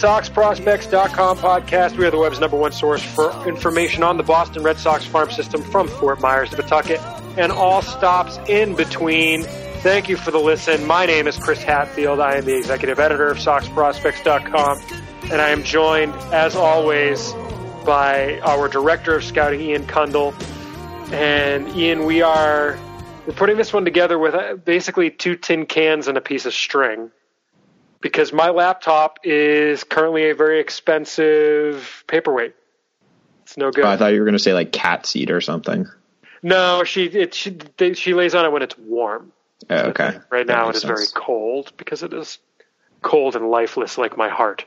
SoxProspects.com podcast. We are the web's #1 source for information on the Boston Red Sox farm system from Fort Myers to Pawtucket and all stops in between. Thank you for the listen. My name is Chris Hatfield. I am the executive editor of SoxProspects.com, and I am joined, as always, by our director of scouting, Ian Kundle. And Ian, we're putting this one together with basically 2 tin cans and a piece of string, because my laptop is currently a very expensive paperweight. It's no good. Oh, I thought you were going to say like cat seat or something. No, she lays on it when it's warm. Oh, okay. Right now it is very cold because it is cold and lifeless like my heart.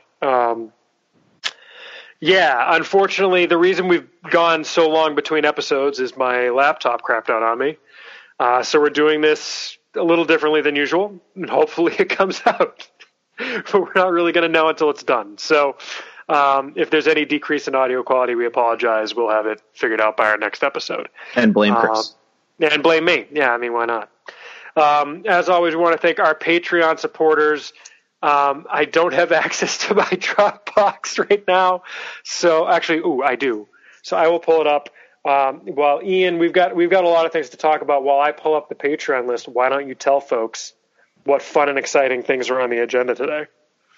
Unfortunately, the reason we've gone so long between episodes is my laptop crapped out on me. So we're doing this a little differently than usual, and hopefully it comes out. But we're not really going to know until it's done. So if there's any decrease in audio quality, we apologize. We'll have it figured out by our next episode. And blame Chris. And blame me. Yeah, I mean, why not? As always, we want to thank our Patreon supporters. I don't have access to my Dropbox right now. So actually, I do. So I will pull it up. While Ian, we've got a lot of things to talk about. While I pull up the Patreon list, why don't you tell folks what fun and exciting things are on the agenda today?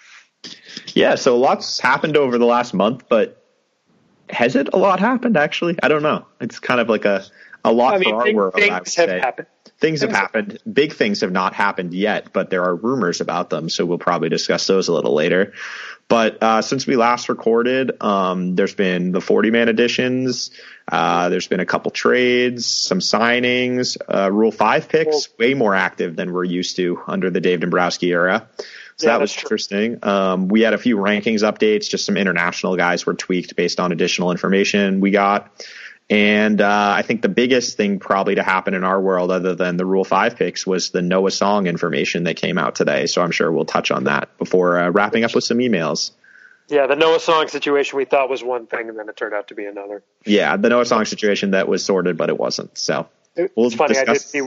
Yeah, so lots happened over the last month, but has it a lot happened, actually? I don't know. It's kind of like a lot for our world, I would say. Happened. Things have happened. Big things have not happened yet, but there are rumors about them, so we'll probably discuss those a little later. But since we last recorded, there's been the 40-man editions. There's been a couple trades, some signings, Rule 5 picks, way more active than we're used to under the Dave Dombrowski era. So that was interesting. We had a few rankings updates, just some international guys were tweaked based on additional information we got. And I think the biggest thing probably to happen in our world, other than the Rule 5 picks, was the Noah Song information that came out today. So I'm sure we'll touch on that before wrapping up with some emails. Yeah, the Noah Song situation we thought was one thing, and then it turned out to be another. Yeah, the Noah Song situation that was sorted, but it wasn't. So it's funny.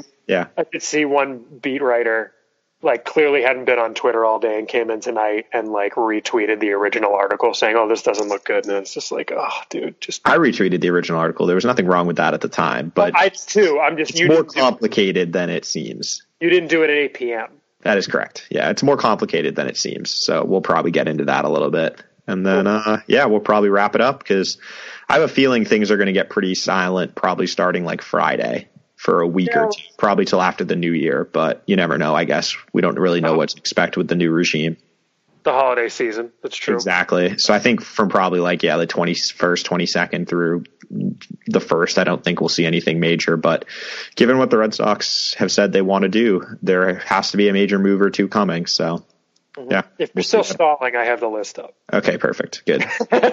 I did see one beat writer clearly hadn't been on Twitter all day and came in tonight and retweeted the original article saying, "Oh, this doesn't look good." And it's just dude, I retweeted the original article. There was nothing wrong with that at the time, but I too. It's more complicated than it seems. You didn't do it at 8 p.m. That is correct. Yeah, it's more complicated than it seems. So we'll probably get into that a little bit. And then, we'll probably wrap it up because I have a feeling things are going to get pretty silent, probably starting Friday for a week or two, probably till after the new year. But you never know, I guess. We don't really know what to expect with the new regime. The holiday season. That's true. Exactly. So I think from probably the 21st, 22nd through the 1st, I don't think we'll see anything major. But given what the Red Sox have said they want to do, there has to be a major move or two coming. So. Yeah. If you're still stalling, I have the list up. Okay, perfect. Good.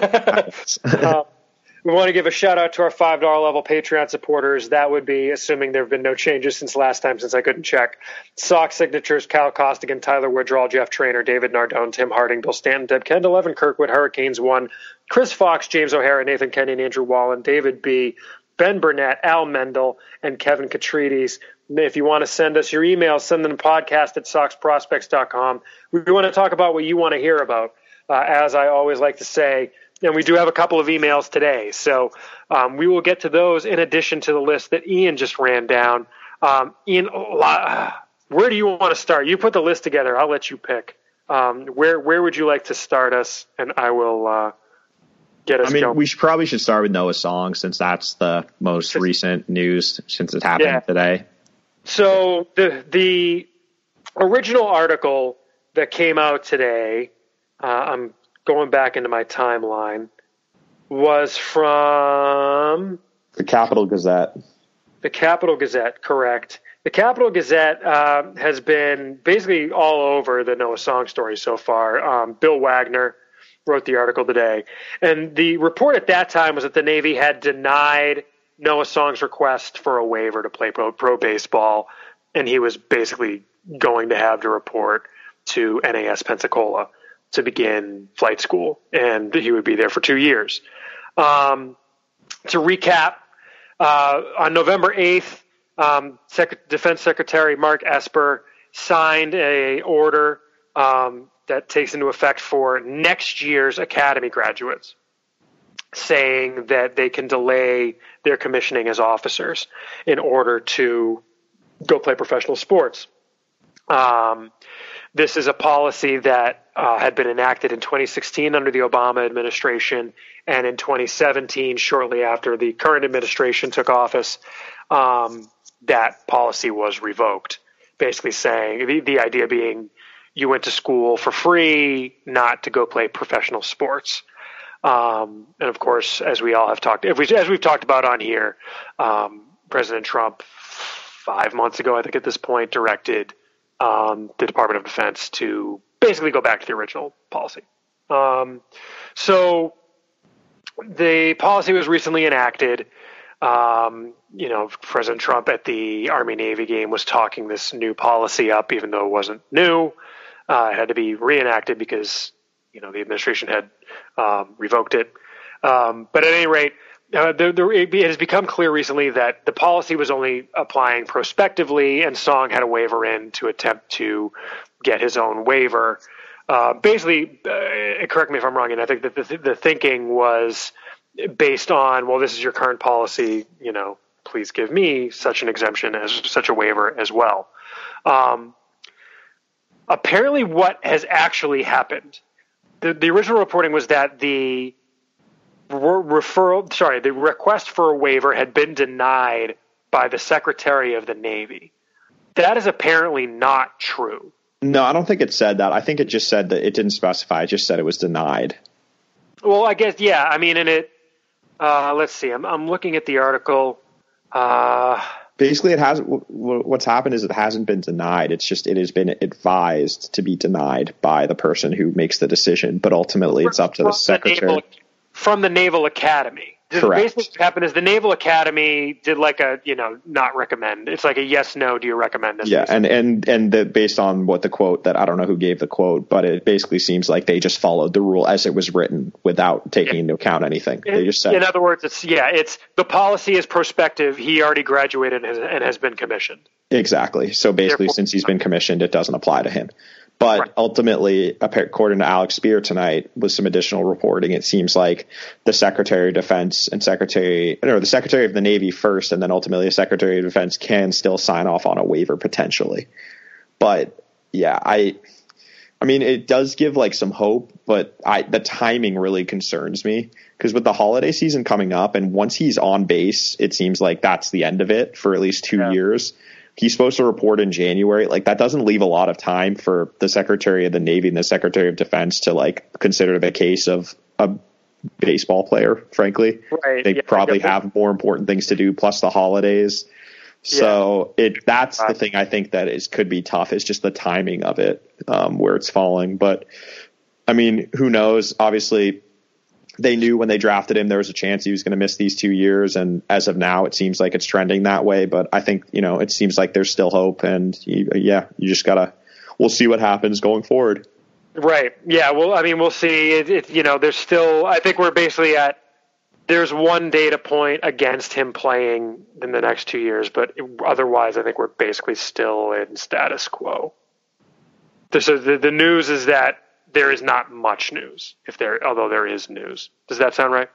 We want to give a shout out to our $5 level Patreon supporters. That would be, assuming there have been no changes since last time, since I couldn't check. Sox signatures: Cal Costigan, Tyler Woodrow, Jeff Trainer, David Nardone, Tim Harding, Bill Stanton, Deb Kendall, Evan Kirkwood, Hurricanes 1, Chris Fox, James O'Hara, Nathan Kenyon, Andrew Wallen, David B., Ben Burnett, Al Mendel, and Kevin Katrides. If you want to send us your emails, send them to podcast@soxprospects.com. We want to talk about what you want to hear about. As I always like to say, and we do have a couple of emails today. So we will get to those in addition to the list that Ian just ran down. Ian, where do you want to start? You put the list together. I'll let you pick. Where would you like to start us? And I will get us going. We probably should start with Noah Song since that's the most recent news since it happened today. So the original article that came out today, I'm going back into my timeline, was from the Capital Gazette. The Capital Gazette, correct. The Capital Gazette has been basically all over the Noah Song story so far. Bill Wagner wrote the article today. And the report at that time was that the Navy had denied Noah Song's request for a waiver to play pro baseball, and he was basically going to have to report to NAS Pensacola to begin flight school, and he would be there for 2 years. To recap, on November 8th, Defense Secretary Mark Esper signed a order that takes into effect for next year's academy graduates, saying that they can delay their commissioning as officers in order to go play professional sports. This is a policy that had been enacted in 2016 under the Obama administration, and in 2017, shortly after the current administration took office, that policy was revoked. Basically saying, the idea being you went to school for free, not to go play professional sports. And of course, as we all have talked, as we've talked about on here, President Trump 5 months ago, I think at this point, directed the Department of Defense to basically go back to the original policy. So the policy was recently enacted. President Trump at the Army-Navy game was talking this new policy up, even though it wasn't new. It had to be reenacted because, the administration had revoked it. But at any rate, it has become clear recently that the policy was only applying prospectively, and Song had a waiver in to attempt to get his own waiver. Basically, correct me if I'm wrong, and I think that the thinking was based on, well, this is your current policy, please give me such an exemption, as such a waiver as well. Apparently what has actually happened, the original reporting was that the request for a waiver had been denied by the Secretary of the Navy. That is apparently not true. No, I don't think it said that. I think it just said that it didn't specify. It just said it was denied. Well, I guess, yeah. I mean, and it, let's see. I'm looking at the article. Basically, what's happened is it hasn't been denied. It's just it has been advised to be denied by the person who makes the decision. But ultimately, it's up to the Secretary. From the Naval Academy. Correct. Basically what happened is the Naval Academy did like a, not recommend. It's like a yes, no, do you recommend this? Yeah, and based on what the quote, that I don't know who gave the quote, but it basically seems like they just followed the rule as it was written without taking into account anything. They just said. In other words, it's the policy is prospective. He already graduated and has been commissioned. Exactly. So basically, since he's been commissioned, it doesn't apply to him. But ultimately, according to Alex Spear tonight, with some additional reporting, it seems like the Secretary of Defense and the Secretary of the Navy first, and then ultimately the Secretary of Defense can still sign off on a waiver potentially. But yeah, I mean, it does give like some hope, but the timing really concerns me, because with the holiday season coming up, and once he's on base, it seems like that's the end of it for at least 2 years. He's supposed to report in January. Like, that doesn't leave a lot of time for the Secretary of the Navy and the Secretary of Defense to like consider the case of a baseball player, frankly. Right. They probably have more important things to do, plus the holidays. So that's the thing I think that could be tough, is just the timing of it, where it's falling. But I mean, who knows? Obviously, they knew when they drafted him there was a chance he was going to miss these 2 years, and as of now it seems like it's trending that way. But I think, it seems like there's still hope, and you just we'll see what happens going forward. Right. Yeah. Well, I mean, we'll see. There's still, I think we're basically there's one data point against him playing in the next 2 years, but otherwise I think we're basically still in status quo. So the news is that there is not much news, although there is news. Does that sound right?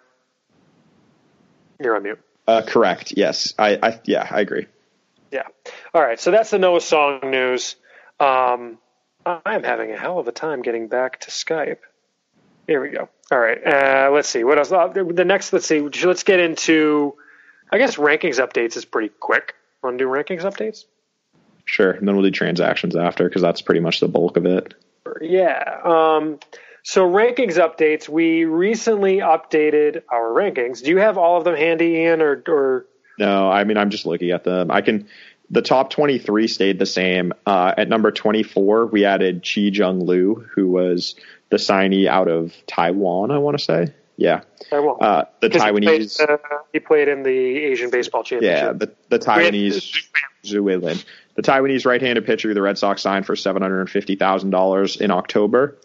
You're on mute. Correct. Yes. I agree. Yeah. All right. So that's the Noah Song news. I'm having a hell of a time getting back to Skype. Here we go. All right. Let's see. What else? Let's get into, I guess, rankings updates is pretty quick. Want to do rankings updates? Sure. And then we'll do transactions after, because that's pretty much the bulk of it. Yeah. So rankings updates. We recently updated our rankings. Do you have all of them handy, Ian, or? No, I mean, I'm just looking at them. The top 23 stayed the same. At number 24, we added Chi Jung Liu, who was the signee out of Taiwan, I want to say. Yeah. Taiwan. The Taiwanese. He played in the Asian Baseball Championship. Yeah, the Taiwanese. Zhu Lin. The Taiwanese right-handed pitcher the Red Sox signed for $750,000 in October.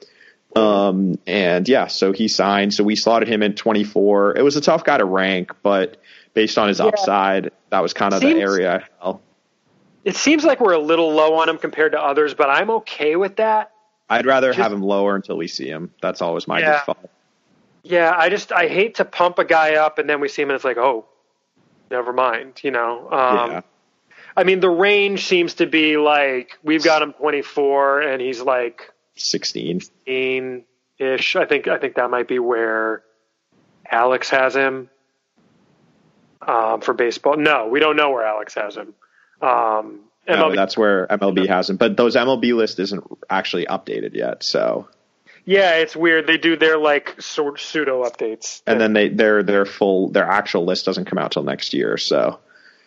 So he signed. So we slotted him in 24. It was a tough guy to rank, but based on his upside, that was kind of the area I felt. It seems like we're a little low on him compared to others, but I'm okay with that. I'd rather have him lower until we see him. That's always my default. Yeah, I hate to pump a guy up and then we see him and it's like, oh, never mind, Yeah. I mean, the range seems to be like we've got him 24 and he's like 16-ish. I think that might be where Alex has him for baseball. No, we don't know where Alex has him. No, that's where MLB has him. But those MLB list isn't actually updated yet, so. Yeah, it's weird. They do their like pseudo updates, and then their actual list doesn't come out till next year. So,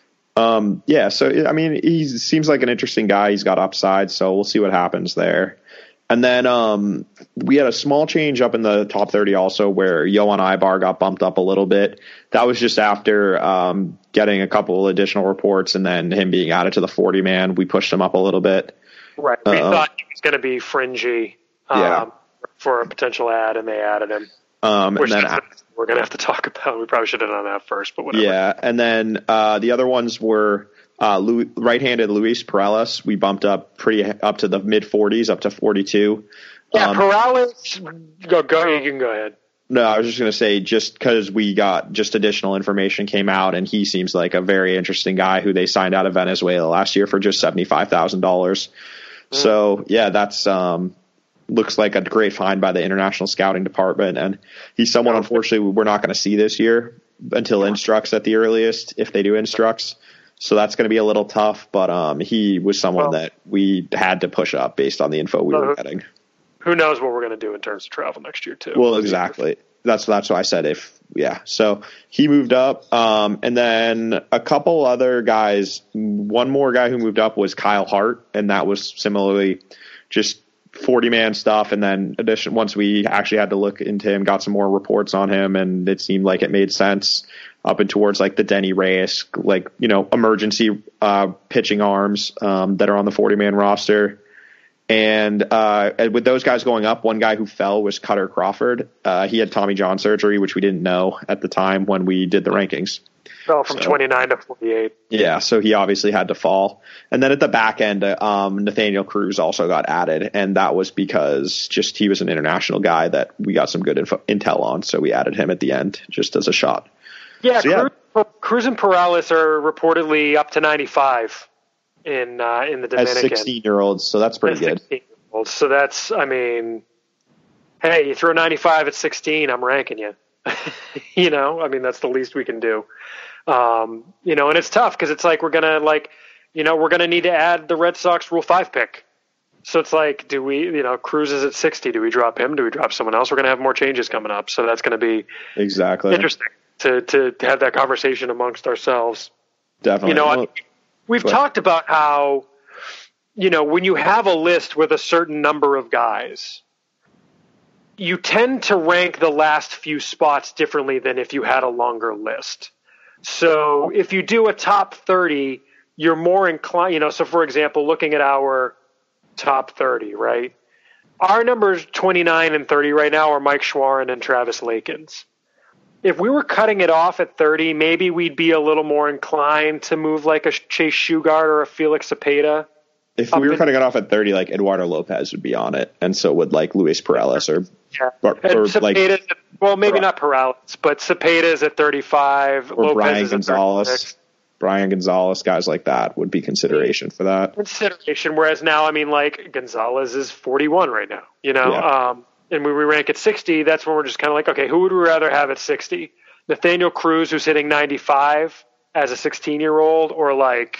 yeah. So I mean, he seems like an interesting guy. He's got upside, so we'll see what happens there. And then we had a small change up in the top 30 also, where Yohan Ibar got bumped up a little bit. That was just after getting a couple additional reports, and then him being added to the 40-man. We pushed him up a little bit. Right. We thought he was going to be fringy. For a potential ad, and they added him. And then we're going to have to talk about. We probably should have done that first, but whatever. Yeah, and then the other ones were right-handed Luis Perales. We bumped up up to the mid-40s, up to 42. Yeah, Perales. Go. You can go ahead. No, I was just going to say, just because we got just additional information came out, and he seems like a very interesting guy who they signed out of Venezuela last year for just $75,000. So yeah, that's. Looks like a great find by the international scouting department, and he's someone unfortunately we're not going to see this year until Instructs at the earliest, if they do Instructs. So that's going to be a little tough, but he was someone that we had to push up based on the info we were getting. Who knows what we're going to do in terms of travel next year too? Well, exactly. That's why I said so he moved up, and then a couple other guys. One more guy who moved up was Kyle Hart, and that was similarly just 40-man stuff, and then once we actually had to look into him, got some more reports on him, and it seemed like it made sense up and towards like the Denny Reyes, like, emergency pitching arms that are on the 40-man roster. And with those guys going up, one guy who fell was Cutter Crawford. He had Tommy John surgery, which we didn't know at the time when we did the rankings. Fell from 29 to 48. Yeah, so he obviously had to fall. And then at the back end, Nathaniel Cruz also got added, and that was because just he was an international guy that we got some good intel on, so we added him at the end just as a shot. Yeah, so, Cruz and Perales are reportedly up to 95 in the Dominican. As 16-year-olds, so that's pretty good. 16-year-olds, so that's, I mean, hey, you throw 95 at 16, I'm ranking you. I mean, that's the least we can do. And it's tough because it's like we're going to need to add the Red Sox Rule 5 pick. So it's like, do we, Cruz is at 60. Do we drop him? Do we drop someone else? We're going to have more changes coming up. So that's going to be interesting to have that conversation amongst ourselves. Definitely. We've talked about how, when you have a list with a certain number of guys, you tend to rank the last few spots differently than if you had a longer list. So if you do a top 30, you're more inclined, so for example, looking at our top 30, right? Our numbers 29 and 30 right now are Mike Schwarin and Travis Lakins. If we were cutting it off at 30, maybe we'd be a little more inclined to move like a Chase Shugart or a Felix Cepeda. If we were cutting it off at 30, like Eduardo Lopez would be on it, and so would like Luis Perales or Cepeda, well, maybe not Perales, but Cepeda's at 35. Or Lopez Brian is Gonzalez. At 36. Brian Gonzalez, guys like that would be consideration for that. Whereas now, I mean, like Gonzalez is 41 right now, and when we rank at 60, that's when we're just kind of like, okay, who would we rather have at 60? Nathaniel Cruz, who's hitting 95 as a 16-year-old, or like,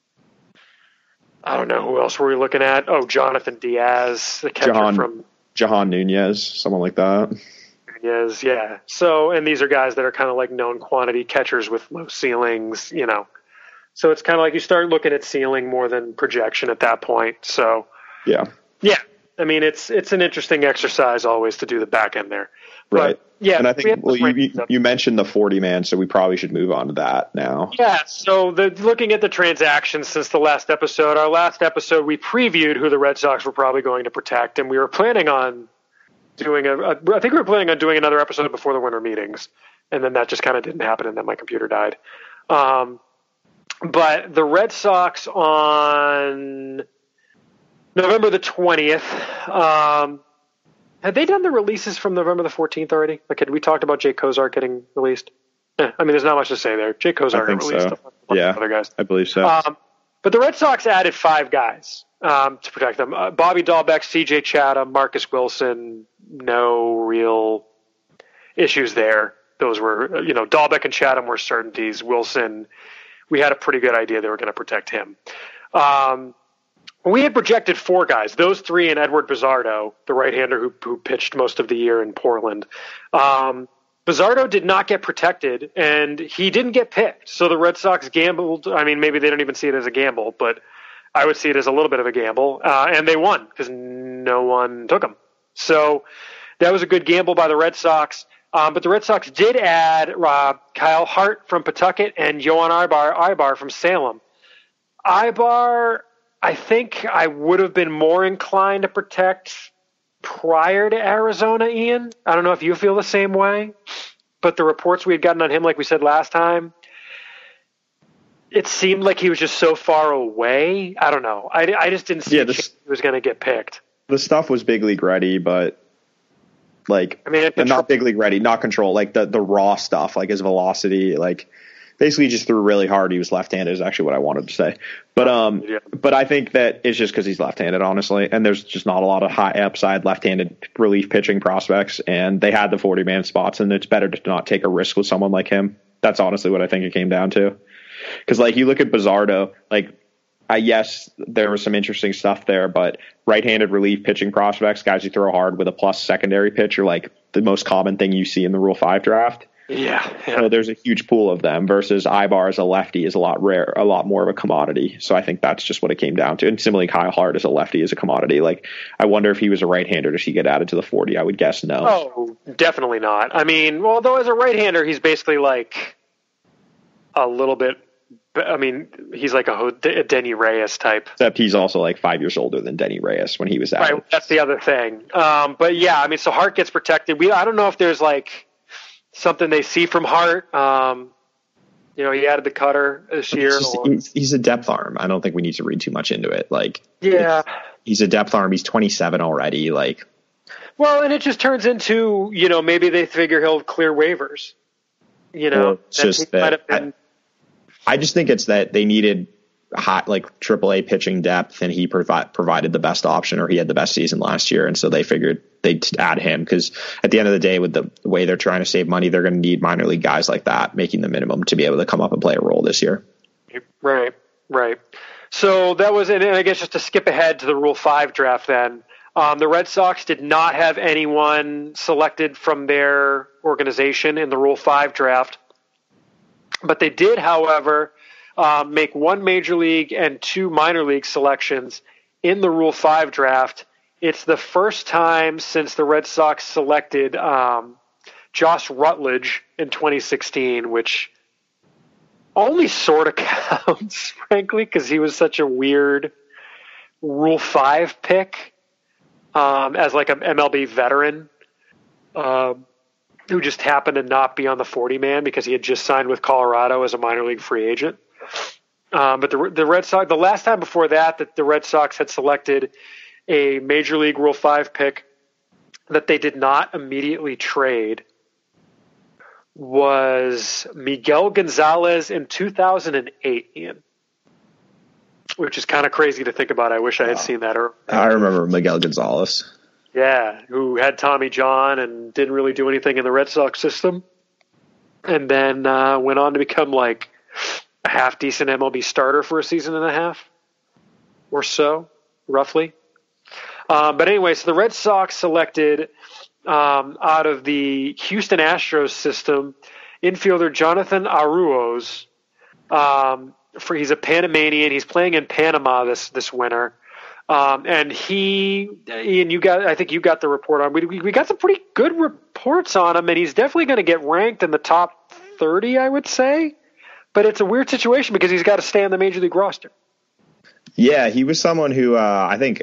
I don't know, who else were we looking at? Oh, Jonathan Diaz, the catcher from Jahan Nunez, someone like that. Nunez, yeah. So, and these are guys that are kind of like known quantity catchers with low ceilings, So it's kind of like you start looking at ceiling more than projection at that point. So, yeah. I mean, it's an interesting exercise always to do the back end there. Right. But, yeah. And I think, you mentioned the 40-man, so we probably should move on to that now. Yeah. So looking at the transactions since the last episode, we previewed who the Red Sox were probably going to protect, and we were planning on doing another episode before the winter meetings, and then that just kind of didn't happen, and then my computer died. But the Red Sox on November the 20th. Had they done the releases from November the 14th already? Like, had we talked about Jay Kozart getting released? I mean, there's not much to say there. Jay Kozart got released. So. Yeah, other guys. I believe so. But the Red Sox added 5 guys to protect them. Bobby Dahlbeck, C.J. Chatham, Marcus Wilson. No real issues there. Those were, Dahlbeck and Chatham were certainties. Wilson, we had a pretty good idea they were going to protect him. We had projected 4 guys, those 3 and Edward Bizzardo, the right-hander who pitched most of the year in Portland. Bizzardo did not get protected, and he didn't get picked. So the Red Sox gambled. I mean, maybe they don't even see it as a gamble, but I would see it as a little bit of a gamble. And they won because no one took him. So that was a good gamble by the Red Sox. But the Red Sox did add Kyle Hart from Pawtucket and Yohan Ibar from Salem. Ibar, I think I would have been more inclined to protect prior to Arizona, Ian. I don't know if you feel the same way, but the reports we had gotten on him, like we said last time, it seemed like he was just so far away. I don't know. I just didn't see he was going to get picked. The stuff was big league ready, but not big league ready, not control, like the raw stuff, like his velocity, like basically just threw really hard. He was left-handed is actually what I wanted to say. But I think that it's just because he's left-handed, honestly, and there's just not a lot of high upside left-handed relief pitching prospects, and they had the 40-man spots, and it's better to not take a risk with someone like him. That's honestly what I think it came down to. Because, like, you look at Bizzardo, like, yes, there was some interesting stuff there, but right-handed relief pitching prospects, guys who throw hard with a plus secondary pitch, are like the most common thing you see in the Rule 5 draft. Yeah. So there's a huge pool of them versus Ibar as a lefty is a lot more of a commodity. So I think that's just what it came down to. And similarly, Kyle Hart as a lefty is a commodity. Like, I wonder if he was a right-hander, does he get added to the 40? I would guess no. Oh, definitely not. I mean, well, though as a right-hander, he's basically like a little bit, I mean, he's like a Denny Reyes type. Except he's also like 5 years older than Denny Reyes when he was added. Right, that's the other thing. But yeah, I mean, so Hart gets protected. I don't know if there's like something they see from Hart. He added the cutter this year. He's a depth arm. I don't think we need to read too much into it. Like, yeah, he's a depth arm. He's 27 already. Like, well, and it just turns into, maybe they figure he'll clear waivers. It's just that I just think it's that they needed hot, like AAA pitching depth, and he provided the best option, or he had the best season last year, and so they figured they'd add him because at the end of the day, with the way they're trying to save money, they're going to need minor league guys like that making the minimum to be able to come up and play a role this year. Right. So that was, and I guess just to skip ahead to the Rule 5 draft then, the Red Sox did not have anyone selected from their organization in the Rule 5 draft, but they did, however, make 1 major league and 2 minor league selections in the Rule 5 draft. It's the first time since the Red Sox selected Josh Rutledge in 2016, which only sort of counts, frankly, because he was such a weird Rule 5 pick as like an MLB veteran who just happened to not be on the 40-man because he had just signed with Colorado as a minor league free agent. But the Red Sox, the last time before that the Red Sox had selected a Major League Rule 5 pick that they did not immediately trade was Miguel Gonzalez in 2008, Ian, which is kind of crazy to think about. I wish I had seen that earlier. I remember Miguel Gonzalez. Yeah, who had Tommy John and didn't really do anything in the Red Sox system, and then went on to become like a half-decent MLB starter for a season and a half or so, roughly. But anyway, so the Red Sox selected out of the Houston Astros system infielder Jonathan Aruos. He's a Panamanian. He's playing in Panama this winter. And Ian, I think you got the report on. We got some pretty good reports on him, and he's definitely going to get ranked in the top 30, I would say. But it's a weird situation because he's got to stay on the major league roster. Yeah, he was someone who I think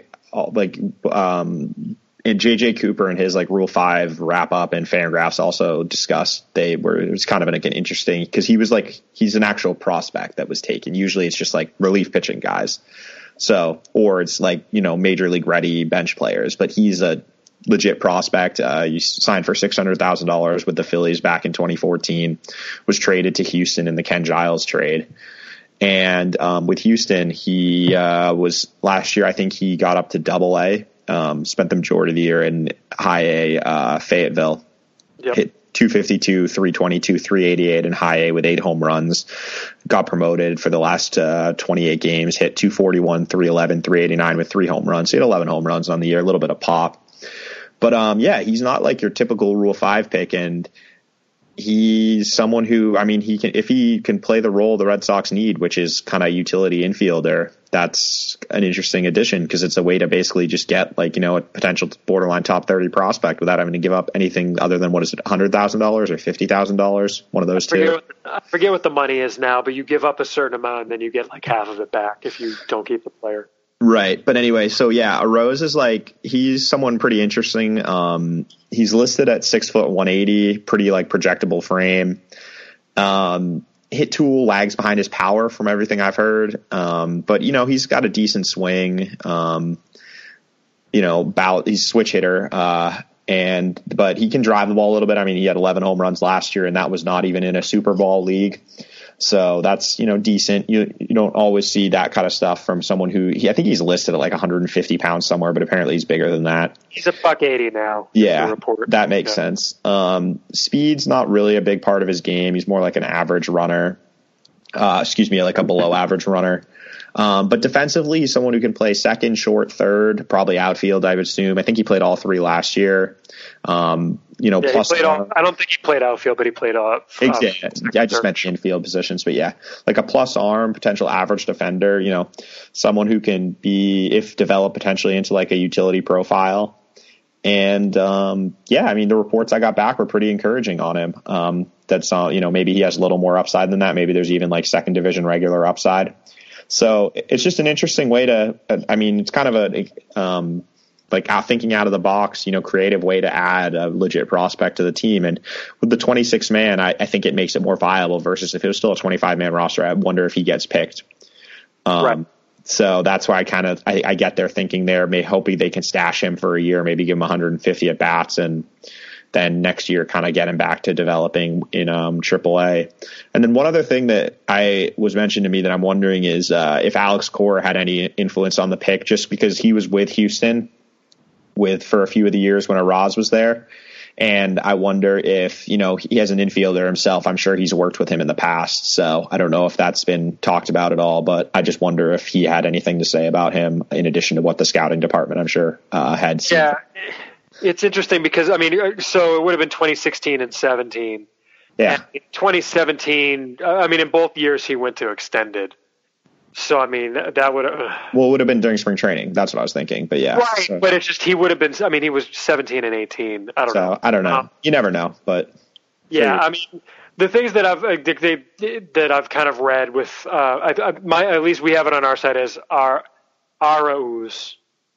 and J.J. Cooper and his like Rule 5 wrap up and Fangraphs also discussed. It was kind of an interesting because he's an actual prospect that was taken. Usually it's just like relief pitching guys. So, or it's like, major league ready bench players, but he's a legit prospect. He signed for $600,000 with the Phillies back in 2014, was traded to Houston in the Ken Giles trade. And with Houston, he was last year, I think he got up to Double-A, spent the majority of the year in High A, Fayetteville. Yep. Hit 252, 322, 388 in High A with 8 home runs. Got promoted for the last 28 games, hit 241, 311, 389 with 3 home runs. So he had 11 home runs on the year, a little bit of pop. But he's not like your typical Rule 5 pick, and he's someone who, he can, if he can play the role the Red Sox need, which is kind of utility infielder, that's an interesting addition because it's a way to basically just get a potential borderline top 30 prospect without having to give up anything other than, what is it, $100,000 or $50,000? One of those two. I forget what the money is now, but you give up a certain amount and then you get like half of it back if you don't keep the player. Right. But anyway, so yeah, Arose is he's someone pretty interesting. He's listed at 6 foot 180, pretty projectable frame. Hit tool lags behind his power from everything I've heard. But he's got a decent swing. He's a switch hitter. But he can drive the ball a little bit. He had 11 home runs last year, and that was not even in a Super Bowl league. So that's, decent. You don't always see that kind of stuff from someone who I think he's listed at 150 pounds somewhere, but apparently he's bigger than that. He's $180 now. Yeah, that makes sense. Speed's not really a big part of his game. He's more like an average runner. Like a below average runner. But defensively, he's someone who can play second, short, third, probably outfield, I would assume. I think he played all 3 last year. Plus I don't think he played outfield, but he played I just meant infield positions, but yeah, like a plus arm, potential average defender, someone who can be, if developed, potentially into a utility profile. And, the reports I got back were pretty encouraging on him. That's maybe he has a little more upside than that. Maybe there's even second division regular upside. So it's just an interesting way to, it's kind of a, thinking out of the box, creative way to add a legit prospect to the team. And with the 26 man, I think it makes it more viable versus if it was still a 25 man roster, I wonder if he gets picked. Right. So that's why I get their thinking there, hoping they can stash him for a year, maybe give him 150 at bats, and then next year kind of get him back to developing in AAA. And then one other thing that was mentioned to me that I'm wondering is if Alex Cora had any influence on the pick, just because he was with Houston for a few of the years when Araz was there. And I wonder if, he has an infielder himself. I'm sure he's worked with him in the past. So I don't know if that's been talked about at all, but I just wonder if he had anything to say about him in addition to what the scouting department, I'm sure, had seen. Yeah, it's interesting because, so it would have been 2016 and 17. Yeah. And in 2017, in both years he went to extended. So, that would have... Well, it would have been during spring training. That's what I was thinking. But yeah. Right. So. But it's just, he would have been... he was 17 and 18. I don't know. I don't know. You never know, but... Yeah, the things that I've kind of read with... at least we have it on our side as Arauz.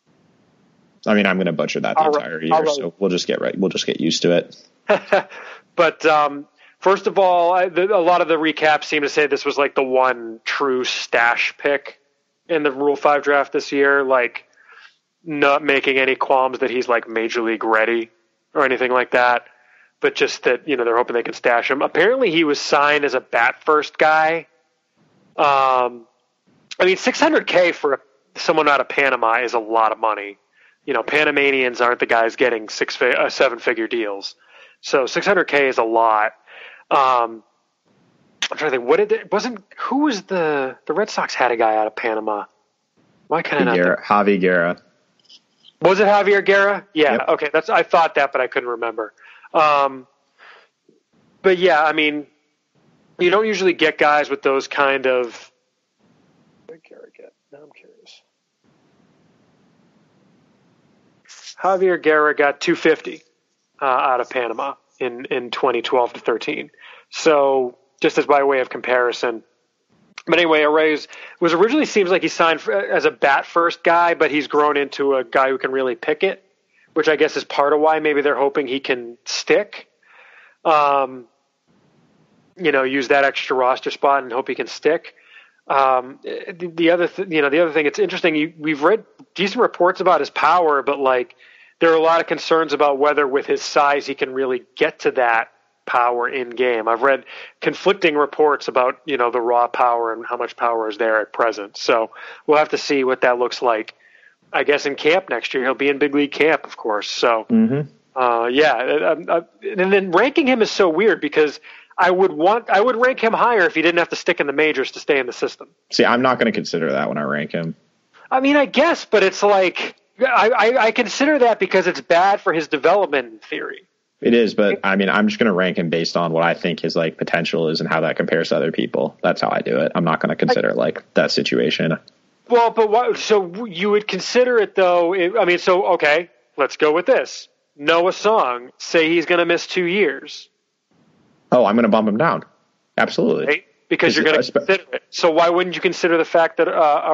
I'm going to butcher that the entire year, so we'll just get used to it. But... First of all, a lot of the recaps seem to say this was the one true stash pick in the Rule 5 draft this year, not making any qualms that he's major league ready or anything like that, but just that, they're hoping they can stash him. Apparently he was signed as a bat first guy. $600K for someone out of Panama is a lot of money. Panamanians aren't the guys getting 7-figure deals. So $600K is a lot. I'm trying to think. Who was the Red Sox had a guy out of Panama? Why can I not? Javi Guerra. Was it Javier Guerra? Yeah. Yep. Okay. I thought that, but I couldn't remember. But yeah, you don't usually get guys with those kind of. What did Guerra get? Now I'm curious. Javier Guerra got 250 out of Panama in 2012 to 13. So just as by way of comparison. But anyway, Arraez was originally seems like he signed as a bat first guy, but he's grown into a guy who can really pick it, which I guess is part of why maybe they're hoping he can stick. Use that extra roster spot and hope he can stick. The other thing, it's interesting. We've read decent reports about his power, but like there are a lot of concerns about whether with his size he can really get to that power in game. I've read conflicting reports about, the raw power and how much power is there at present. So we'll have to see what that looks like. I guess in camp next year, he'll be in big league camp, of course. So, and then ranking him is so weird because I would rank him higher if he didn't have to stick in the majors to stay in the system. See, I'm not going to consider that when I rank him. I mean, I guess, but it's like I consider that because it's bad for his development in theory. It is, but I mean, I'm just going to rank him based on what I think his like potential is and how that compares to other people. That's how I do it. I'm not going to consider like that situation. Well, but what? So you would consider it though? Okay, let's go with this. Noah Song, say he's going to miss 2 years. Oh, I'm going to bump him down. Absolutely, right? Because you're going to consider it. So why wouldn't you consider the fact that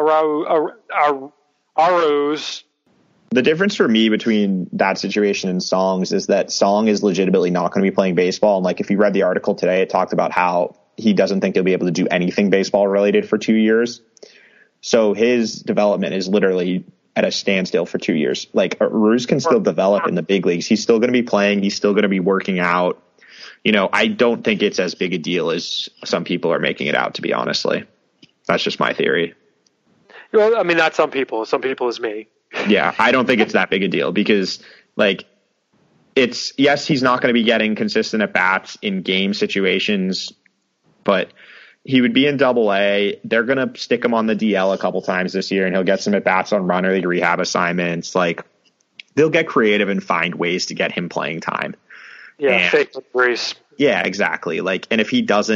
Aru's? The difference for me between that situation and Song's is that Song is legitimately not going to be playing baseball. And like, if you read the article today, it talked about how he doesn't think he'll be able to do anything baseball related for 2 years. So his development is literally at a standstill for 2 years. Like Ruse can still develop in the big leagues. He's still going to be playing. He's still going to be working out. I don't think it's as big a deal as some people are making it out, to be honestly. That's just my theory. Well, I mean, not some people. Some people is me. Yeah, I don't think it's that big a deal because, like, yes, he's not going to be getting consistent at bats in game situations, but he would be in Double-A. They're going to stick him on the DL a couple times this year, and he'll get some at bats on runner league rehab assignments. Like, they'll get creative and find ways to get him playing time. Yeah, fake race. Yeah, exactly. Like, and if he's not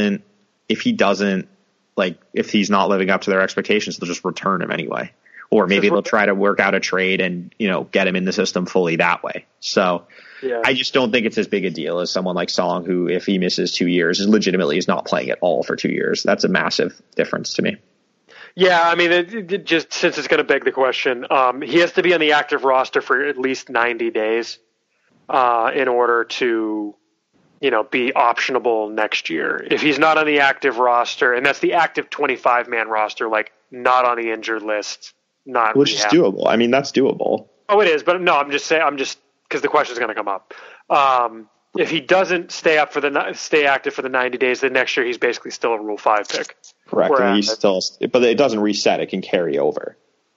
living up to their expectations, they'll just return him anyway. Or maybe they'll try to work out a trade and, get him in the system fully that way. So yeah. I just don't think it's as big a deal as someone like Song, who, if he misses 2 years, legitimately is not playing at all for 2 years. That's a massive difference to me. Yeah, I mean, it just since it's going to beg the question, he has to be on the active roster for at least 90 days in order to, be optionable next year. If he's not on the active roster, and that's the active 25-man roster, like not on the injured list, which is doable. I mean, that's doable. Oh, it is, but no, I'm just because the question is going to come up. If he doesn't stay active for the 90 days, then next year he's basically still a Rule 5 pick. Correct. And but it doesn't reset. It can carry over.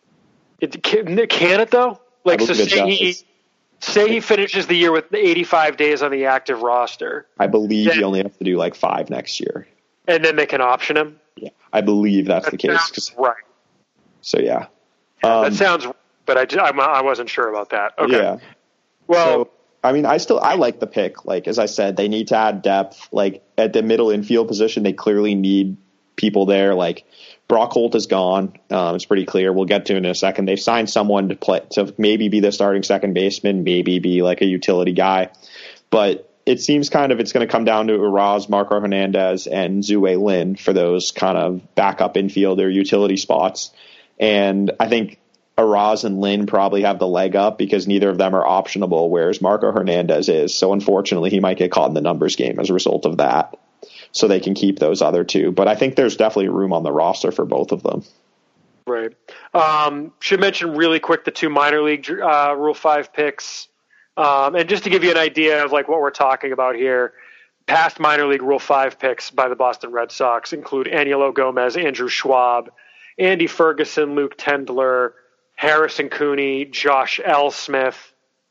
Can it though? Like, so say he finishes the year with 85 days on the active roster. I believe you only have to do like 5 next year. And then they can option him? Yeah, I believe that's the case. Right. So, yeah. That sounds, but I wasn't sure about that. Okay. Yeah. Well, so, I mean, I like the pick. Like, as I said, they need to add depth. Like, at the middle infield position, they clearly need people there. Like, Brock Holt is gone. It's pretty clear. We'll get to it in a second. They've signed someone to maybe be the starting second baseman, maybe be like a utility guy. But it seems it's going to come down to Uraz, Marco Hernandez, and Zue Lin for those kind of backup infielder utility spots. And I think Uraz and Lin probably have the leg up because neither of them are optionable, whereas Marco Hernandez is. So unfortunately, he might get caught in the numbers game as a result of that. So they can keep those other two. But I think there's definitely room on the roster for both of them. Right. Should mention really quick the 2 minor league Rule 5 picks. And just to give you an idea of like what we're talking about here, past minor league Rule 5 picks by the Boston Red Sox include Angelo Gomez, Andrew Schwab, Andy Ferguson, Luke Tendler, Harrison Cooney, Josh L. Smith,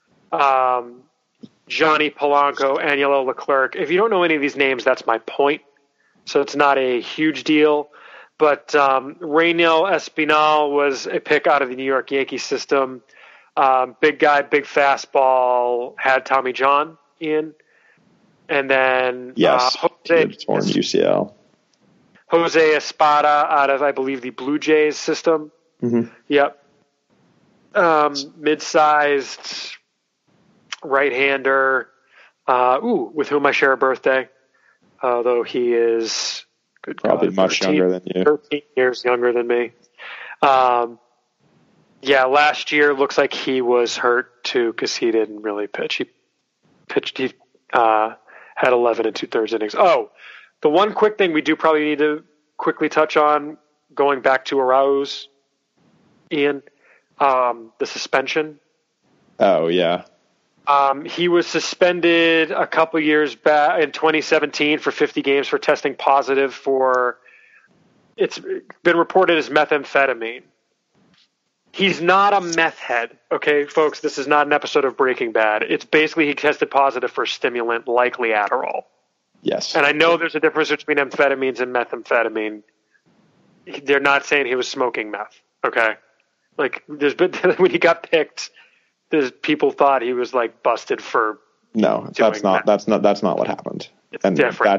Johnny Polanco, Angelo Leclerc. If you don't know any of these names, that's my point. So it's not a huge deal. But Raynel Espinal was a pick out of the New York Yankees system. Big guy, big fastball, had Tommy John in. And then torn UCL. Jose Espada out of, I believe, the Blue Jays system. Mm-hmm. Yep. Mid-sized right-hander, with whom I share a birthday, although he is probably much younger than you. 13 years younger than me. Last year looks like he was hurt too because he didn't really pitch. He had 11 2/3 innings. Oh, the one quick thing we do probably need to quickly touch on going back to Arauz, Ian, the suspension. Oh, yeah. He was suspended a couple years back in 2017 for 50 games for testing positive for, it's been reported as methamphetamine. He's not a meth head, okay, folks? This is not an episode of Breaking Bad. It's basically he tested positive for a stimulant, likely Adderall. Yes. And I know there's a difference between amphetamines and methamphetamine. They're not saying he was smoking meth, okay? Like, there's been, when he got picked, people thought he was like busted for. No, that's not what happened. It's different.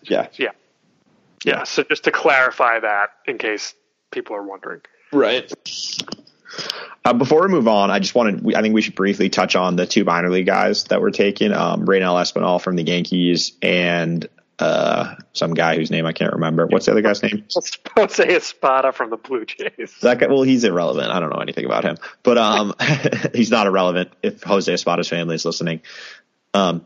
Yeah. So just to clarify that, in case people are wondering. Right. Before we move on, I think we should briefly touch on the two minor league guys that were taken. Raynel Espinal from the Yankees and some guy whose name I can't remember. What's the other guy's name? Let's say Espada from the Blue Jays. That guy, well, he's irrelevant. I don't know anything about him, but he's not irrelevant if Jose Espada's family is listening. Raynel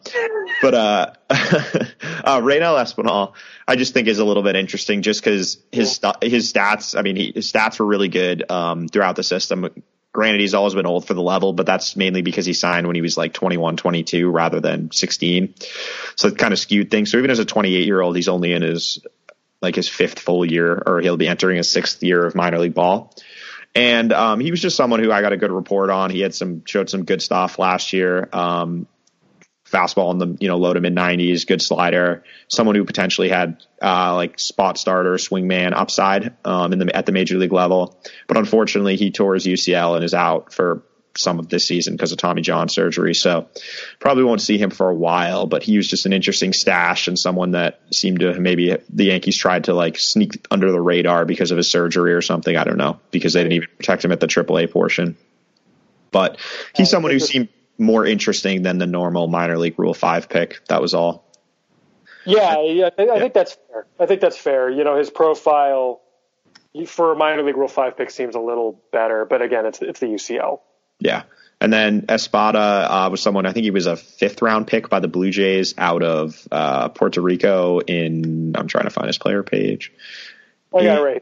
Espinal, I just think is a little bit interesting just because his stats, I mean, his stats were really good throughout the system. Granted, he's always been old for the level, but that's mainly because he signed when he was like 21, 22 rather than 16. So it kind of skewed things. So even as a 28-year-old, he's only in his fifth full year, or he'll be entering his sixth year of minor league ball. And he was just someone who I got a good report on. He had showed some good stuff last year. Fastball in the low to mid 90s, good slider, someone who potentially had like spot starter, swingman upside at the major league level. But unfortunately, he tore his UCL and is out for some of this season because of Tommy John surgery. So probably won't see him for a while. But he was just an interesting stash and someone that seemed to maybe the Yankees tried to like sneak under the radar because of his surgery or something. I don't know, because they didn't even protect him at the AAA portion. But he's someone who seemed more interesting than the normal minor league Rule 5 pick. That was all. I think that's fair. I think that's fair. His profile for a minor league Rule 5 pick seems a little better, but again, it's the UCL. Yeah. And then Espada was someone, I think he was a 5th round pick by the Blue Jays out of Puerto Rico I'm trying to find his player page. Oh, yeah, right.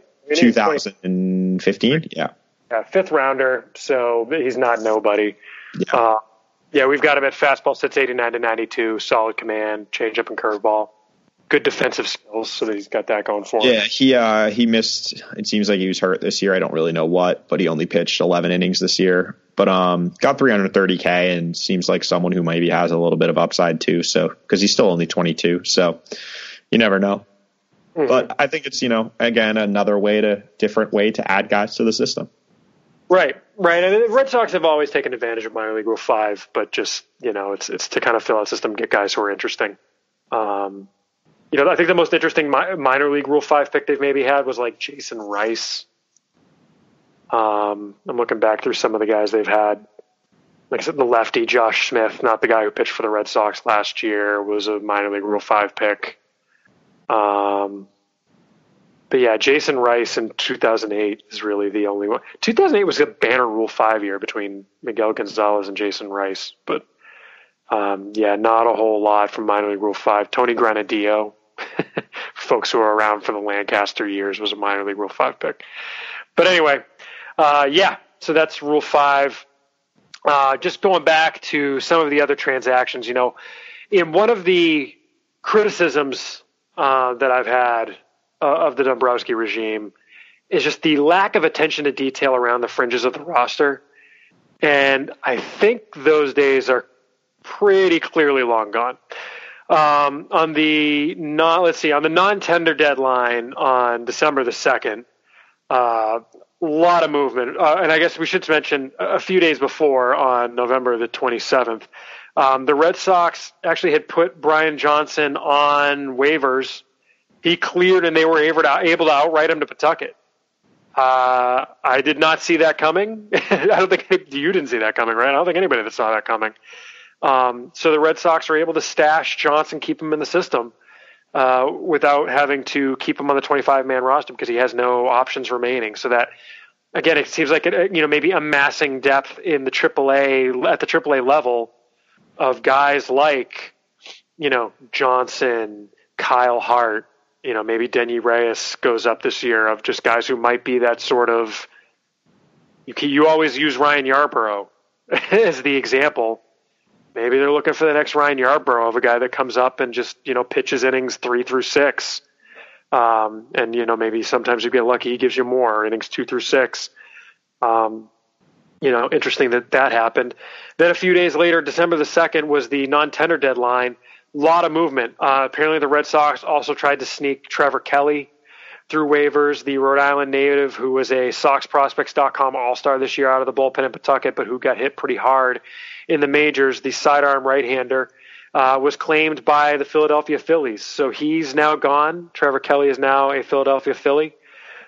2015. Yeah. 5th rounder. So he's not nobody. Yeah. We've got him at fastball sits 89 to 92, solid command, changeup and curveball, good defensive skills, so that he's got that going for him. Yeah, he missed. It seems like he was hurt this year. I don't really know what, but he only pitched 11 innings this year. But got 330K and seems like someone who maybe has a little bit of upside too. So because he's still only 22, so you never know. Mm-hmm. But I think it's again another different way to add guys to the system. Right. And the Red Sox have always taken advantage of minor league Rule 5, but just, it's to kind of fill out the system, get guys who are interesting. I think the most interesting minor league Rule 5 pick they've maybe had was like Jason Rice. I'm looking back through some of the guys they've had. Like I said, the lefty Josh Smith, not the guy who pitched for the Red Sox last year, was a minor league Rule 5 pick. But yeah, Jason Rice in 2008 is really the only one. 2008 was a banner Rule 5 year between Miguel Gonzalez and Jason Rice. But, not a whole lot from minor league Rule 5. Tony Granadillo, folks who are around for the Lancaster years, was a minor league Rule 5 pick. But anyway, so that's Rule 5. Just going back to some of the other transactions, in one of the criticisms that I've had of the Dombrowski regime is just the lack of attention to detail around the fringes of the roster. And I think those days are pretty clearly long gone. On the non-tender deadline on December the 2nd, a lot of movement. And I guess we should mention a few days before, on November the 27th, the Red Sox actually had put Brian Johnson on waivers. He cleared, and they were able to outright him to Pawtucket. I did not see that coming. I don't think you didn't see that coming, right? I don't think anybody that saw that coming. So the Red Sox were able to stash Johnson, keep him in the system without having to keep him on the 25-man roster because he has no options remaining. So that, again, it seems like maybe amassing depth in the AAA at the AAA level of guys like Johnson, Kyle Hart, maybe Denny Reyes goes up this year, of just guys who might be that sort of. You always use Ryan Yarbrough as the example. Maybe they're looking for the next Ryan Yarbrough, of a guy that comes up and just pitches innings 3 through 6, and maybe sometimes you get lucky, he gives you more innings 2 through 6. Interesting that happened. Then a few days later, December the 2nd, was the non-tender deadline. A lot of movement. Apparently the Red Sox also tried to sneak Trevor Kelly through waivers, the Rhode Island native who was a SoxProspects.com all-star this year out of the bullpen in Pawtucket, but who got hit pretty hard in the majors. The sidearm right-hander was claimed by the Philadelphia Phillies. So he's now gone. Trevor Kelly is now a Philadelphia Philly.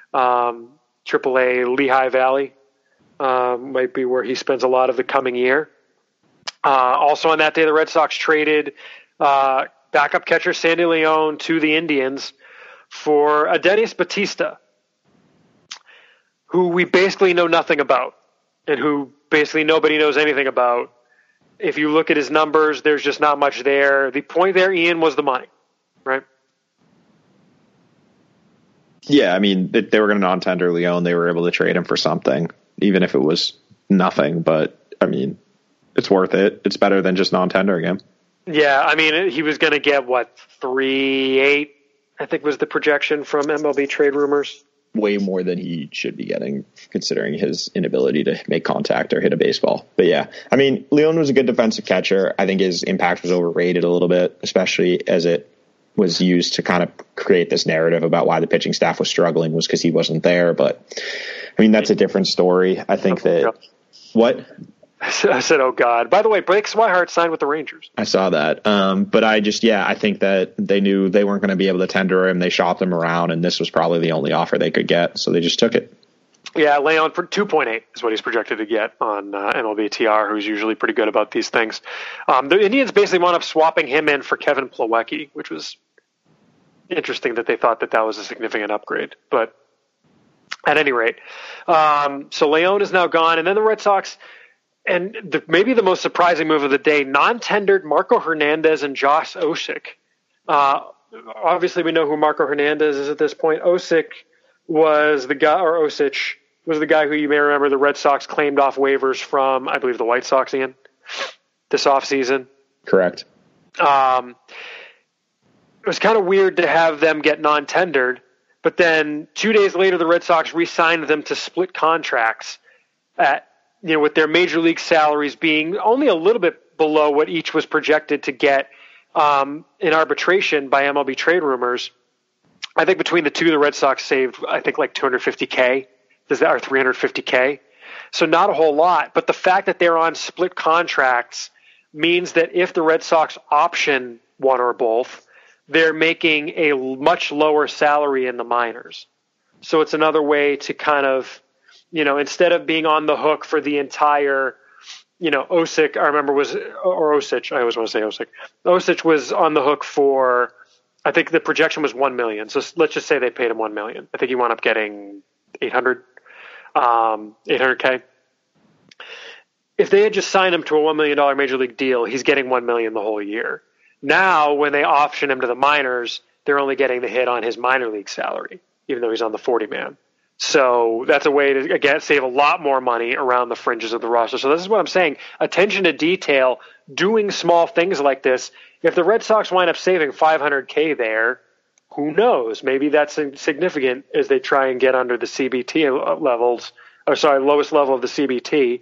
AAA Lehigh Valley might be where he spends a lot of the coming year. Also on that day, the Red Sox traded backup catcher Sandy Leon to the Indians for Adenis Batista, who we basically know nothing about and who basically nobody knows anything about. If you look at his numbers, there's just not much there. The point there, Ian, was the money, right? Yeah, I mean, they were going to non-tender Leon. They were able to trade him for something, even if it was nothing. But, I mean, it's worth it. It's better than just non-tendering him. Yeah, I mean, he was going to get, 3.8, I think was the projection from MLB Trade Rumors. Way more than he should be getting, considering his inability to make contact or hit a baseball. But yeah, I mean, Leon was a good defensive catcher. I think his impact was overrated a little bit, especially as it was used to kind of create this narrative about why the pitching staff was struggling was because he wasn't there. But I mean, that's a different story. I think what? I said, oh God. By the way, Blake Swihart signed with the Rangers. I saw that. But I think that they knew they weren't going to be able to tender him. They shopped him around, and this was probably the only offer they could get. So they just took it. Yeah, Leon for 2.8 is what he's projected to get on MLB.tr, who's usually pretty good about these things. The Indians basically wound up swapping him in for Kevin Plawecki, which was interesting that they thought that was a significant upgrade. But at any rate, so Leon is now gone. And then the Red Sox, and maybe the most surprising move of the day, non-tendered Marco Hernandez and Josh Osich. Obviously, we know who Marco Hernandez is at this point. Osich was the guy who you may remember the Red Sox claimed off waivers from, I believe, the White Sox, Ian, this offseason. Correct. It was kind of weird to have them get non-tendered, but then 2 days later, the Red Sox re-signed them to split contracts with their major league salaries being only a little bit below what each was projected to get in arbitration by MLB Trade Rumors. I think between the two, the Red Sox saved, I think, like $250K. Or $350K. So not a whole lot. But the fact that they're on split contracts means that if the Red Sox option one or both, they're making a much lower salary in the minors. So it's another way to kind of, instead of being on the hook for the entire, Osich, I remember Osich, I always want to say Osich. Osich was on the hook for, I think the projection was $1 million. So let's just say they paid him $1 million. I think he wound up getting $800K. If they had just signed him to a $1 million major league deal, he's getting $1 million the whole year. Now, when they option him to the minors, they're only getting the hit on his minor league salary, even though he's on the 40-man. So that's a way to, again, save a lot more money around the fringes of the roster. So this is what I'm saying. Attention to detail, doing small things like this. If the Red Sox wind up saving $500K there, who knows? Maybe that's significant as they try and get under the CBT levels, lowest level of the CBT,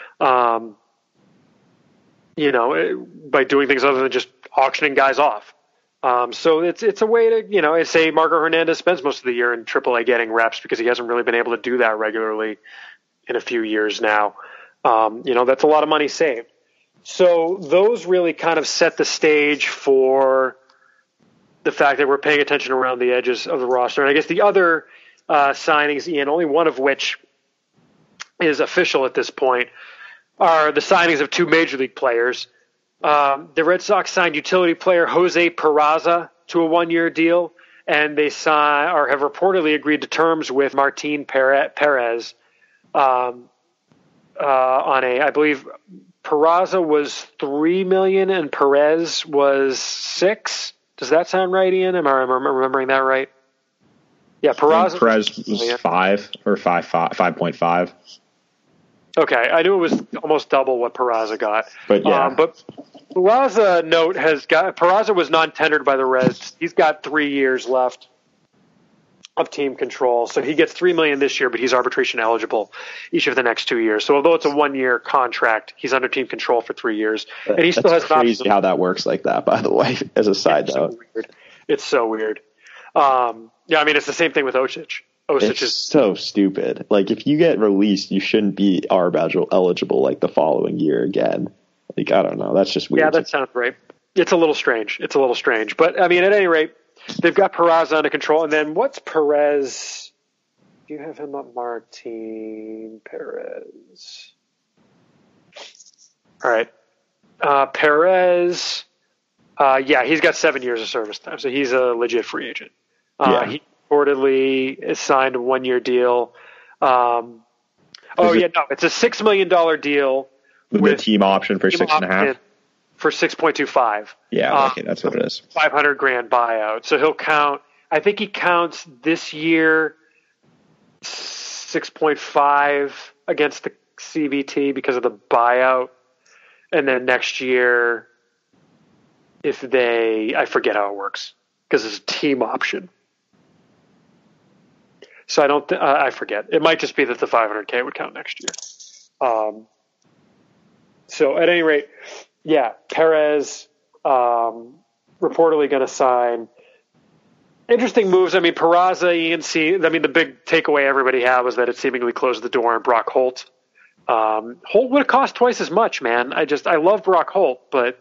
by doing things other than just auctioning guys off. So it's a way to, say Marco Hernandez spends most of the year in AAA getting reps because he hasn't really been able to do that regularly in a few years now. That's a lot of money saved. So those really kind of set the stage for the fact that we're paying attention around the edges of the roster. And I guess the other signings, Ian, only one of which is official at this point, are the signings of two major league players. The Red Sox signed utility player Jose Peraza to a one-year deal, and they have reportedly agreed to terms with Martin Perez on I believe Peraza was $3 million and Perez was $6 million. Does that sound right, Ian? Am I remembering that right? Yeah, Perez was 5 or 5.5. Okay, I knew it was almost double what Peraza got. But yeah. But Peraza Peraza was non-tendered by the Reds. He's got 3 years left of team control. So he gets $3 million this year, but he's arbitration eligible each of the next 2 years. So although it's a 1-year contract, he's under team control for 3 years. And he still has crazy how that works like that, by the way, as a side note. It's so weird. Yeah, I mean, it's the same thing with Osich. It's so stupid. Like, if you get released, you shouldn't be ARB eligible like the following year again. Like, I don't know. That's just weird. Yeah, that sounds right. It's a little strange. But, I mean, at any rate, they've got Peraza under control. And then what's Perez? Do you have him up? Martin Perez. All right. Perez, yeah, he's got 7 years of service time. So he's a legit free agent. He reportedly is signed a 1-year deal. It's a $6 million deal with a team option for 6.5 for 6.25. Yeah, okay, that's what it is. $500,000 buyout. So he'll count. I think he counts this year 6.5 against the CBT because of the buyout, and then next year, I forget how it works because it's a team option. So I forget. It might just be that the $500,000 would count next year. So at any rate, yeah, Perez reportedly going to sign. Interesting moves. I mean, Peraza, the big takeaway everybody had was that it seemingly closed the door on Brock Holt. Holt would have cost twice as much, man. I love Brock Holt, but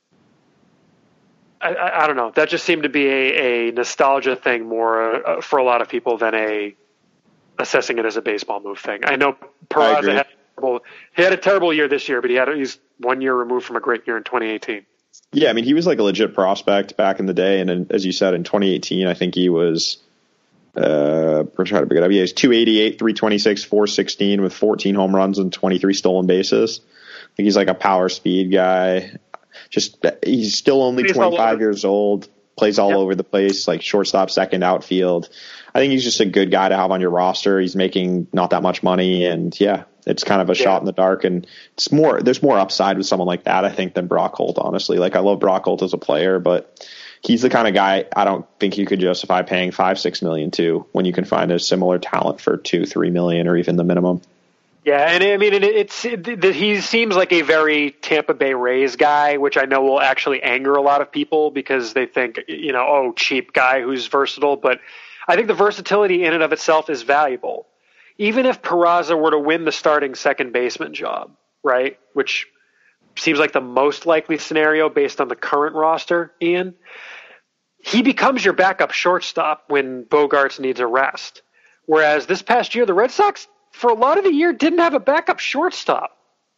I don't know. That just seemed to be a nostalgia thing more for a lot of people than assessing it as a baseball move thing. I know Peraza had a terrible year this year, but he's 1 year removed from a great year in 2018. Yeah, I mean, he was like a legit prospect back in the day, and then, as you said, in 2018, I think he was we're trying to pick it up. Yeah, he's 288, 326, 416 with 14 home runs and 23 stolen bases. I think he's like a power speed guy. He's still only 25 years old, plays all over the place, like shortstop, second, outfield. I think he's just a good guy to have on your roster. He's making not that much money, and yeah, it's kind of a shot in the dark, and there's more upside with someone like that, I think, than Brock Holt, honestly. Like, I love Brock Holt as a player, but he's the kind of guy I don't think you could justify paying $5-6 million to when you can find a similar talent for $2-3 million or even the minimum. Yeah, and I mean, he seems like a very Tampa Bay Rays guy, which I know will actually anger a lot of people because they think, cheap guy who's versatile. But I think the versatility in and of itself is valuable. Even if Peraza were to win the starting second baseman job, right, which seems like the most likely scenario based on the current roster, Ian, he becomes your backup shortstop when Bogaerts needs a rest. Whereas this past year, the Red Sox, for a lot of the year, didn't have a backup shortstop.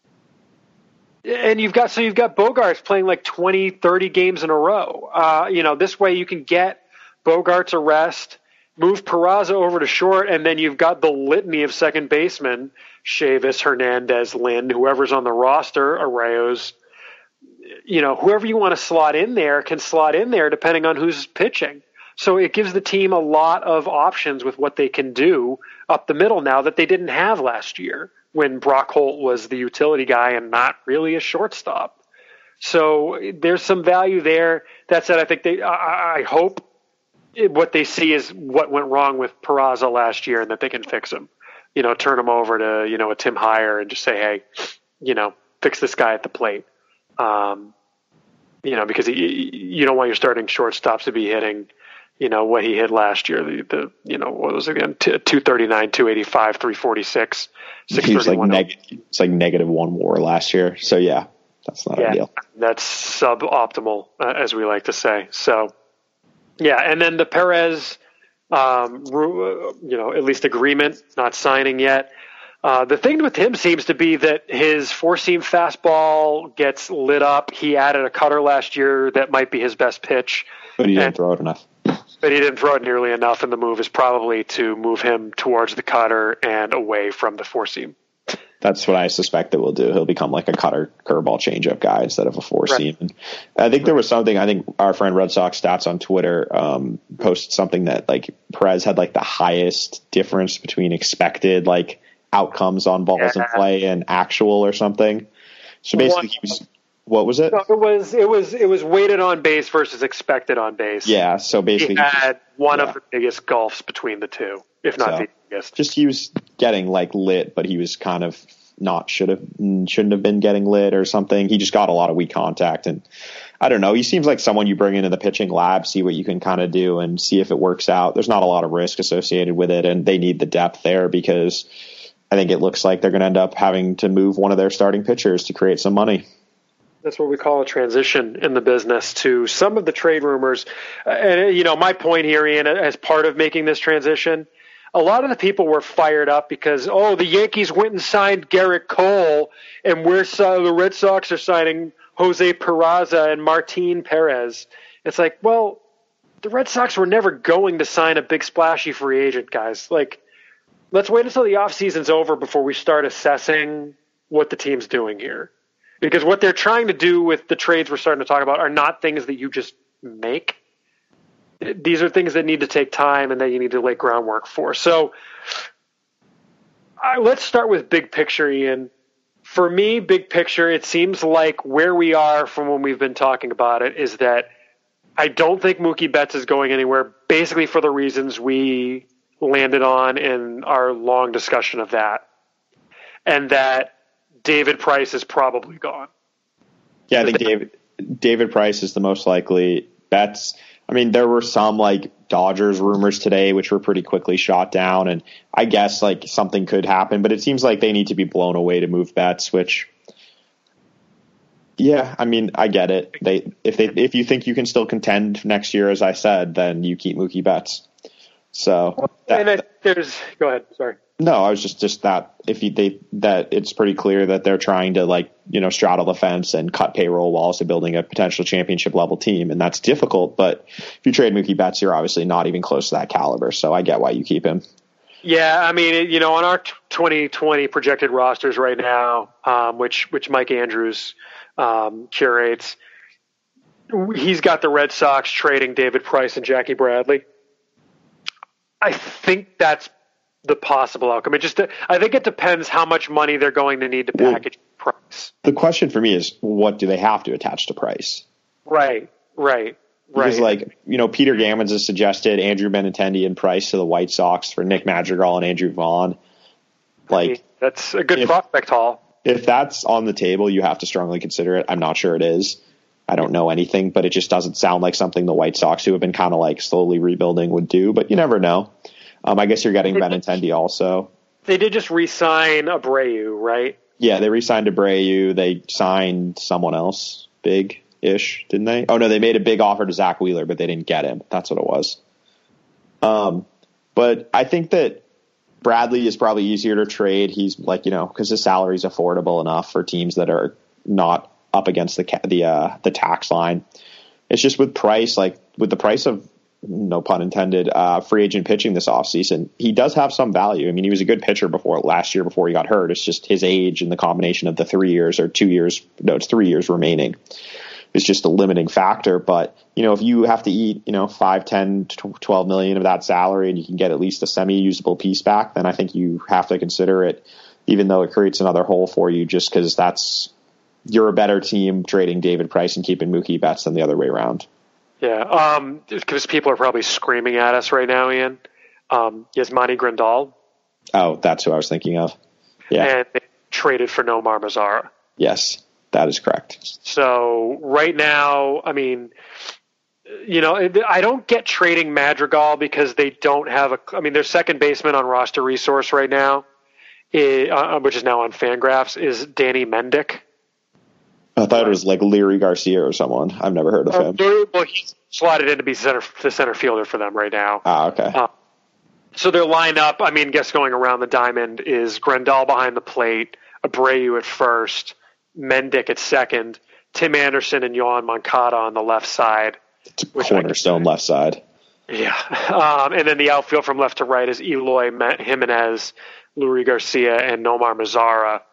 And you've got Bogaerts playing like 20, 30 games in a row. This way you can get Bogaerts a rest, move Peraza over to short, and then you've got the litany of second basemen, Chavis, Hernandez, Lynn, whoever's on the roster, Arraez, whoever you want to slot in there can slot in there depending on who's pitching. So it gives the team a lot of options with what they can do up the middle now that they didn't have last year when Brock Holt was the utility guy and not really a shortstop. So there's some value there. That said, I think I hope what they see is what went wrong with Peraza last year and that they can fix him. Turn him over to, a Tim Heyer and just say, hey, fix this guy at the plate. Because you don't want your starting shortstops to be hitting, what he hit last year. What was it again? 239, 285, 346, 631. It's like negative one WAR last year. So yeah, that's not ideal. That's suboptimal, as we like to say. So yeah. And then the Perez, at least agreement, not signing yet. The thing with him seems to be that his four-seam fastball gets lit up. He added a cutter last year that might be his best pitch. But he didn't throw it enough. But he didn't throw it nearly enough, and the move is probably to move him towards the cutter and away from the four-seam. That's what I suspect that we'll do. He'll become like a cutter, curveball, changeup guy instead of a four seam. And I think there was something. I think our friend Red Sox Stats on Twitter posted something that like Perez had like the highest difference between expected like outcomes on balls in play and actual or something. So basically, he was. What was it? No, it was weighted on base versus expected on base. Yeah. So basically, he had one of the biggest gulfs between the two, if not the biggest. Just he was getting like lit, but he was kind of shouldn't have been getting lit or something. He just got a lot of weak contact, and I don't know. He seems like someone you bring into the pitching lab, see what you can kind of do, and see if it works out. There's not a lot of risk associated with it, and they need the depth there because I think it looks like they're going to end up having to move one of their starting pitchers to create some money. That's what we call a transition in the business to some of the trade rumors. And, my point here, Ian, as part of making this transition, a lot of the people were fired up because, the Yankees went and signed Garrett Cole, and the Red Sox are signing Jose Peraza and Martin Perez. It's like, well, the Red Sox were never going to sign a big splashy free agent, guys. Like, let's wait until the offseason's over before we start assessing what the team's doing here. Because what they're trying to do with the trades we're starting to talk about are not things that you just make. These are things that need to take time and that you need to lay groundwork for. So let's start with big picture, Ian. For me, big picture, it seems like where we are from when we've been talking about it is that I don't think Mookie Betts is going anywhere, basically for the reasons we landed on in our long discussion of that. And that David Price is probably gone. Yeah, I think David Price is the most likely. Betts, I mean, there were some like Dodgers rumors today, which were pretty quickly shot down, and I guess like something could happen, but it seems like they need to be blown away to move Betts, which, yeah, I mean, I get it. If you think you can still contend next year, as I said, then you keep Mookie Betts. So go ahead. Sorry. No, I was just that that it's pretty clear that they're trying to straddle the fence and cut payroll while also building a potential championship level team, and that's difficult. But if you trade Mookie Betts, you're obviously not even close to that caliber. So I get why you keep him. Yeah, I mean, on our 2020 projected rosters right now, which Mike Andrews curates, he's got the Red Sox trading David Price and Jackie Bradley. I think that's the possible outcome. I think it depends how much money they're going to need to package Price. The question for me is, what do they have to attach to Price? Right. Because Peter Gammons has suggested Andrew Benintendi and Price to the White Sox for Nick Madrigal and Andrew Vaughn. That's a good prospect haul. If that's on the table, you have to strongly consider it. I'm not sure it is. I don't know anything, but it just doesn't sound like something the White Sox, who have been kind of like slowly rebuilding, would do. But you never know. I guess you're getting Benintendi also. They did just re-sign Abreu, right? Yeah, they re-signed Abreu. They signed someone else, big-ish, didn't they? Oh, no, they made a big offer to Zach Wheeler, but they didn't get him. That's what it was. But I think that Bradley is probably easier to trade. He's because his salary is affordable enough for teams that are not up against the tax line. It's just with Price, with the price of, no pun intended, free agent pitching this offseason, he does have some value. I mean, he was a good pitcher last year before he got hurt. It's just his age and the combination of the 3 years or 2 years. No, it's 3 years remaining. It's just a limiting factor. But, if you have to eat, 5, 10, 12 million of that salary and you can get at least a semi-usable piece back, then I think you have to consider it, even though it creates another hole for you, just because you're a better team trading David Price and keeping Mookie Betts than the other way around. Yeah, because people are probably screaming at us right now, Ian. Yasmani Grandal. Oh, that's who I was thinking of. Yeah. And they traded for Nomar Mazara. Yes, that is correct. So right now, I mean, I don't get trading Madrigal because they don't have their second baseman on roster resource right now, which is now on Fangraphs, is Danny Mendick. I thought it was like Leary Garcia or someone. I've never heard of him. Well, he's slotted in to be the center fielder for them right now. Okay. So their lineup, guess going around the diamond is Grandal behind the plate, Abreu at first, Mendick at second, Tim Anderson and Yohan Moncada on the left side. It's a cornerstone left side. Yeah. And then the outfield from left to right is Eloy Jimenez, Lurie Garcia, and Nomar Mazara.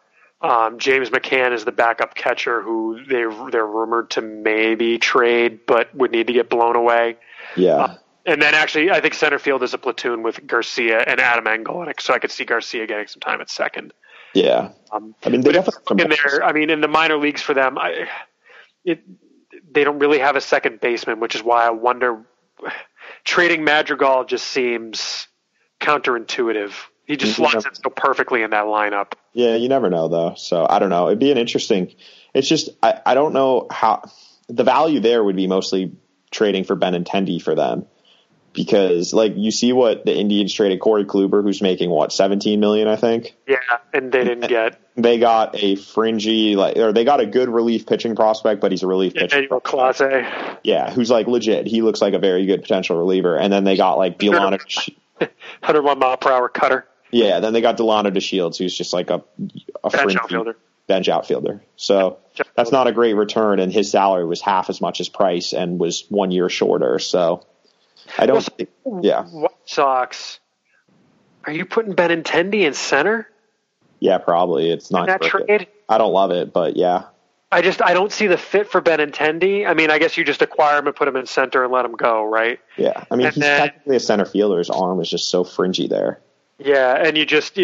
James McCann is the backup catcher who they're rumored to maybe trade, but would need to get blown away. Yeah. And then actually, I think center field is a platoon with Garcia and Adam Engel, so I could see Garcia getting some time at second. Yeah. I mean, they definitely in there. I mean, in the minor leagues for them, they don't really have a second baseman, which is why I wonder. Trading Madrigal just seems counterintuitive. He just slots in so perfectly in that lineup. Yeah, you never know, though. So I don't know. It'd be an interesting. It's just I don't know how the value there would be mostly trading for Benintendi for them, because like you see what the Indians traded Corey Kluber, who's making what, $17 million, I think. Yeah, and they didn't get. They got a fringy or they got a good relief pitching prospect, but he's a relief pitcher. Class A. Yeah, who's like legit. He looks like a very good potential reliever. And then they got like Delano. 101 mile per hour cutter. Yeah, then they got Delano DeShields, who's just like a bench outfielder. Bench outfielder. So that's not a great return, and his salary was half as much as Price and was 1 year shorter. So I don't think, yeah. White Sox, are you putting Benintendi in center? Yeah, probably. It's not that trade. I don't love it, but yeah. I don't see the fit for Benintendi. I mean, I guess you just acquire him and put him in center and let him go, right? Yeah, I mean, he's technically a center fielder. His arm is just so fringy there. Yeah, and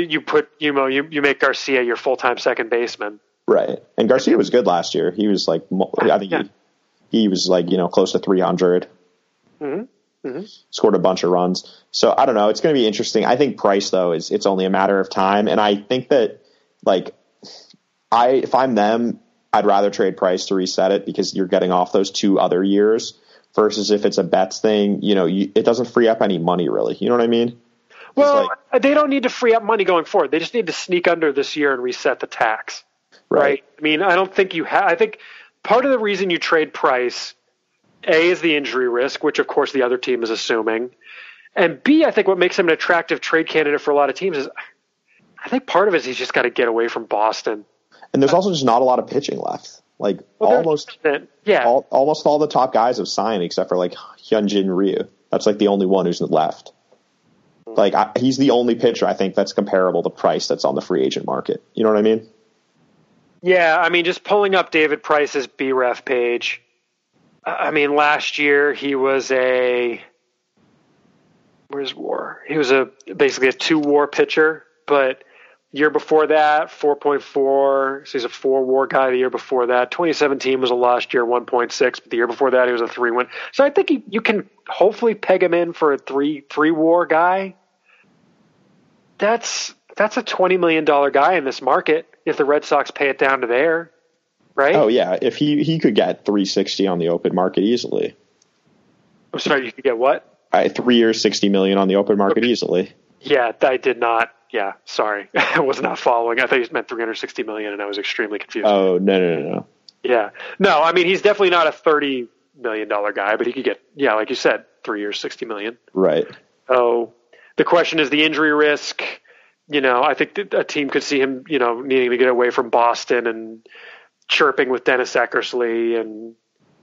you make Garcia your full-time second baseman. Right, and Garcia was good last year. He was like, I think he was like, close to 300. Mm-hmm. Mm-hmm. Scored a bunch of runs. So I don't know. It's going to be interesting. I think Price, though, it's only a matter of time. And I think that, like, if I'm them, I'd rather trade Price to reset it, because you're getting off those 2 other years, versus if it's a Betts thing, it doesn't free up any money, really. You know what I mean? Well, they don't need to free up money going forward. They just need to sneak under this year and reset the tax. Right? I mean, I don't think I think part of the reason you trade Price, A, is the injury risk, which of course the other team is assuming. And B, I think what makes him an attractive trade candidate for a lot of teams is, I think part of it is he's just got to get away from Boston. And there's also just not a lot of pitching left. Like almost all the top guys have signed except for like Hyunjin Ryu. That's like the only one who's left. Like he's the only pitcher I think that's comparable to Price that's on the free agent market. You know what I mean? Yeah, I mean, just pulling up David Price's BREF page. I mean, last year he was where's WAR? He was basically a 2-WAR pitcher, but year before that, 4.4. So he's a 4-WAR guy. The year before that, 2017 was a lost year, 1.6. But the year before that, he was a 3-win. So I think you can hopefully peg him in for a 3-WAR guy. That's a $20 million guy in this market if the Red Sox pay it down to there, right? Oh yeah, if he could get 360 on the open market easily. I'm sorry, you could get what? 3 years, $60 million on the open market easily. Yeah, I did not. Yeah, sorry, I was not following. I thought you meant $360 million, and I was extremely confused. Oh no. Yeah, no. I mean, he's definitely not a $30 million guy, but he could get, like you said, 3 years, $60 million. Right. So the question is the injury risk. I think that a team could see him, needing to get away from Boston and chirping with Dennis Eckersley and,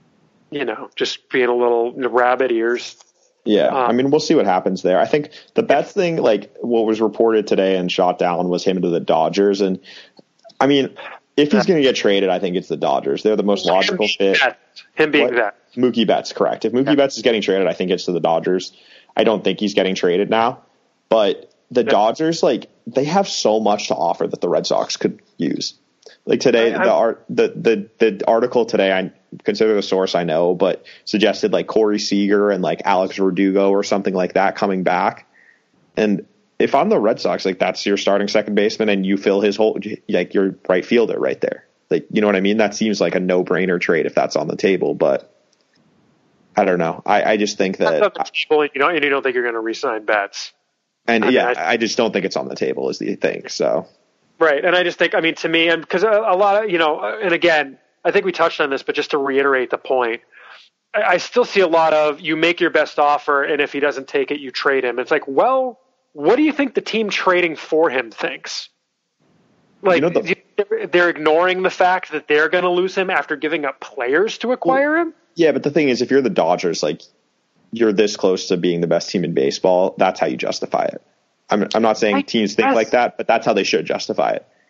just being a little rabbit ears. Yeah, I mean, we'll see what happens there. I think the best thing, like what was reported today and shot down, was him to the Dodgers. And I mean, if he's going to get traded, I think it's the Dodgers. They're the most logical fit. Him being that. Mookie Betts, correct. If Mookie Betts is getting traded, I think it's to the Dodgers. I don't think he's getting traded now. But the Dodgers, like, they have so much to offer that the Red Sox could use. Like today, the article today, I consider the source, I know, but suggested like Corey Seager and like Alex Verdugo or something like that coming back. And if I'm the Red Sox, like that's your starting second baseman and you fill his whole, like your right fielder right there. Like, you know what I mean? That seems like a no-brainer trade if that's on the table, but I don't know. I just think that. And you don't think you're going to re-sign Betts. And I just don't think it's on the table is the thing. So. Right. And I just think, to me, and because a lot of, and again, I think we touched on this, but just to reiterate the point, I still see a lot of you make your best offer, and if he doesn't take it, you trade him. It's like, well, what do you think the team trading for him thinks? Like, they're ignoring the fact that they're going to lose him after giving up players to acquire him? Yeah, but the thing is, if you're the Dodgers, like, you're this close to being the best team in baseball, that's how you justify it. I'm not saying teams think like that, but that's how they should justify it.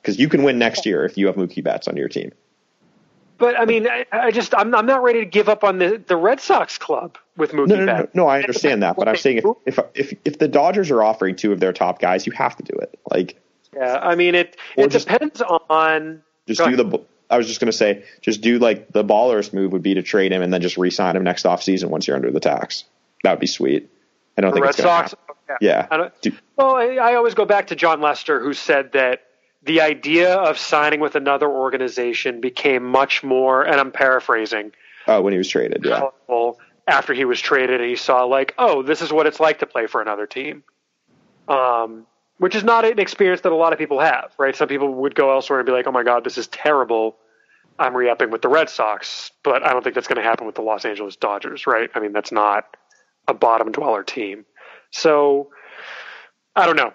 because you can win next year if you have Mookie Betts on your team. But I mean, I'm not ready to give up on the Red Sox club with Mookie Betts. No, I understand that, but I'm saying if the Dodgers are offering two of their top guys, you have to do it. Like, yeah, I mean, it depends on. I was just going to say, just do like the baller's move would be to trade him and then just re-sign him next offseason once you're under the tax. That would be sweet. I don't think Red it's going to Sox. happen. Yeah. I always go back to John Lester, who said that the idea of signing with another organization became much more, and I'm paraphrasing. When he was traded, yeah. After he was traded, and he saw like, oh, this is what it's like to play for another team. Which is not an experience that a lot of people have, right? Some people would go elsewhere and be like, oh my God, this is terrible. I'm re-upping with the Red Sox, but I don't think that's going to happen with the Los Angeles Dodgers, right? I mean, that's not a bottom dweller team. So I don't know.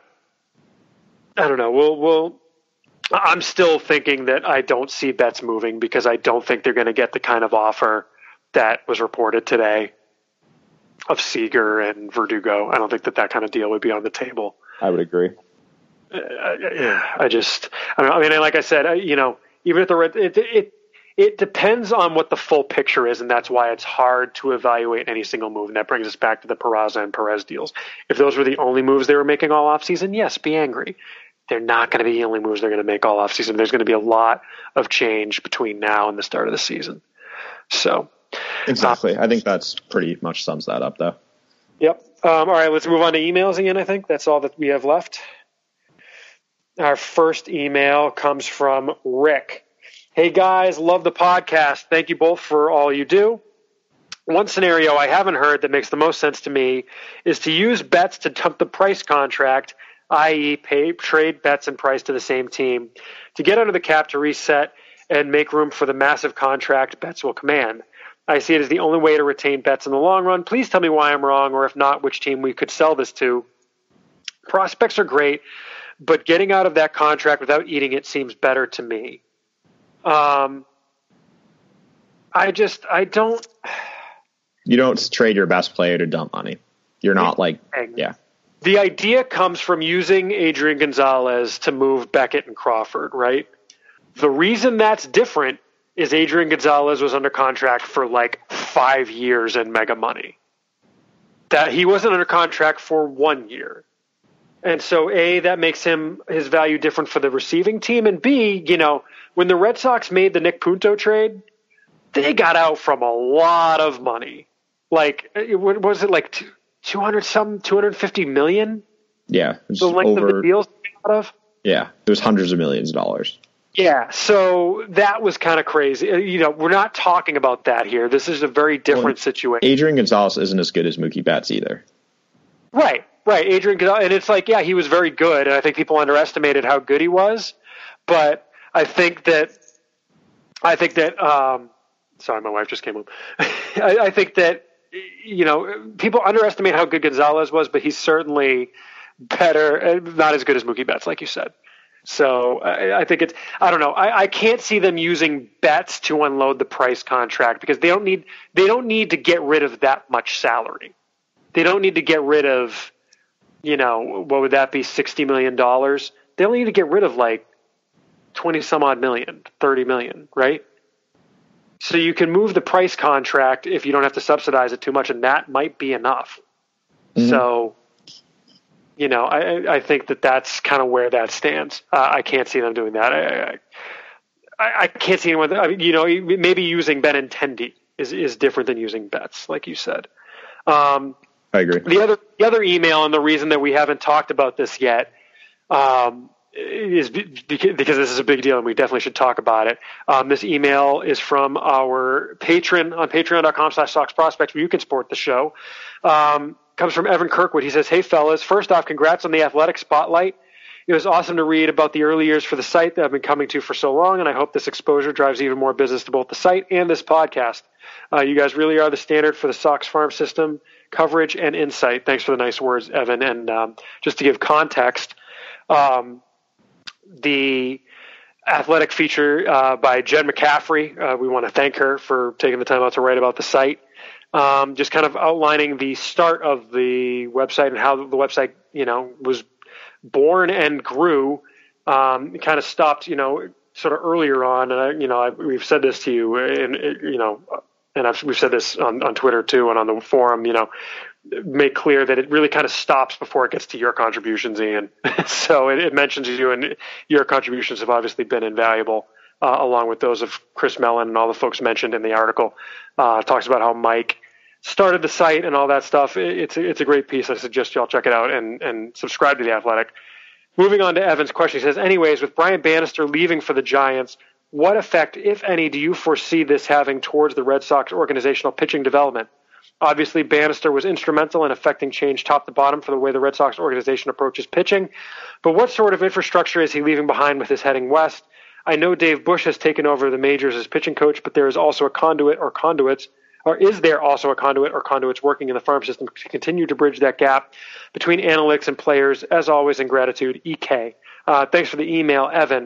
I'm still thinking that I don't see Betts moving because I don't think they're going to get the kind of offer that was reported today of Seager and Verdugo. I don't think that kind of deal would be on the table. I would agree. I don't know. I mean, like I said, even if it depends on what the full picture is, and that's why it's hard to evaluate any single move. And that brings us back to the Peraza and Perez deals. If those were the only moves they were making all offseason, yes, be angry. They're not going to be the only moves they're going to make all offseason. There's going to be a lot of change between now and the start of the season. So, exactly. I think that's pretty much sums that up, though. Yep. All right, let's move on to emails again. I think that's all that we have left. Our first email comes from Rick. Hey guys, love the podcast. Thank you both for all you do. One scenario I haven't heard that makes the most sense to me is to use Betts to dump the Price contract, i.e. trade Betts and Price to the same team to get under the cap to reset and make room for the massive contract Betts will command. I see it as the only way to retain Betts in the long run. Please tell me why I'm wrong, or if not, which team we could sell this to. Prospects are great, but getting out of that contract without eating it seems better to me. I don't. You don't trade your best player to dump money. You're not yeah. The idea comes from using Adrian Gonzalez to move Beckett and Crawford, right? The reason that's different is Adrian Gonzalez was under contract for like 5 years and mega money. That he wasn't under contract for 1 year. And so A, that makes his value different for the receiving team. And B, when the Red Sox made the Nick Punto trade, they got out from a lot of money. Like, what was it, like 250 million? Yeah. The length of the deals they got out of? Yeah. It was hundreds of millions of dollars. Yeah, so that was kind of crazy. We're not talking about that here. This is a very different situation. Adrian Gonzalez isn't as good as Mookie Betts either. Right. Adrian Gonzalez, and it's like, yeah, he was very good, and I think people underestimated how good he was. But I think that sorry, my wife just came home. I think that people underestimate how good Gonzalez was, but he's certainly better, not as good as Mookie Betts, like you said. So I think I don't know. I can't see them using Betts to unload the Price contract because they don't need to get rid of that much salary. They don't need to get rid of, what would that be, $60 million? They only need to get rid of like 20 some odd million, 30 million, right? So you can move the Price contract if you don't have to subsidize it too much, and that might be enough. Mm-hmm. So, I think that's kind of where that stands. I can't see them doing that. I can't see anyone. Maybe using Benintendi is different than using Betts, like you said. I agree. The other email, and the reason that we haven't talked about this yet, is because this is a big deal, and we definitely should talk about it. This email is from our patron on patreon.com/SoxProspects, where you can support the show. Comes from Evan Kirkwood. He says, hey, fellas, first off, congrats on the Athletic Spotlight. It was awesome to read about the early years for the site that I've been coming to for so long, and I hope this exposure drives even more business to both the site and this podcast. You guys really are the standard for the Sox farm system, coverage, and insight. Thanks for the nice words, Evan. And just to give context, the Athletic feature by Jen McCaffrey, we want to thank her for taking the time out to write about the site. Just kind of outlining the start of the website and how the website, was born and grew kind of stopped, sort of earlier on, and we've said this to you, and we've said this on Twitter too, and on the forum, make clear that it really kind of stops before it gets to your contributions, Ian. So it mentions you, and your contributions have obviously been invaluable, along with those of Chris Mellon and all the folks mentioned in the article. Talks about how Mike started the site and all that stuff. It's a great piece. I suggest y'all check it out and subscribe to The Athletic. Moving on to Evan's question, he says, anyways, with Brian Bannister leaving for the Giants, what effect, if any, do you foresee this having towards the Red Sox organizational pitching development? Obviously, Bannister was instrumental in affecting change top to bottom for the way the Red Sox organization approaches pitching. But what sort of infrastructure is he leaving behind with his heading west? I know Dave Bush has taken over the majors as pitching coach, but there is also a conduit or conduits, or is there also a conduit or conduits working in the farm system to continue to bridge that gap between analytics and players? As always, in gratitude, EK. Thanks for the email, Evan.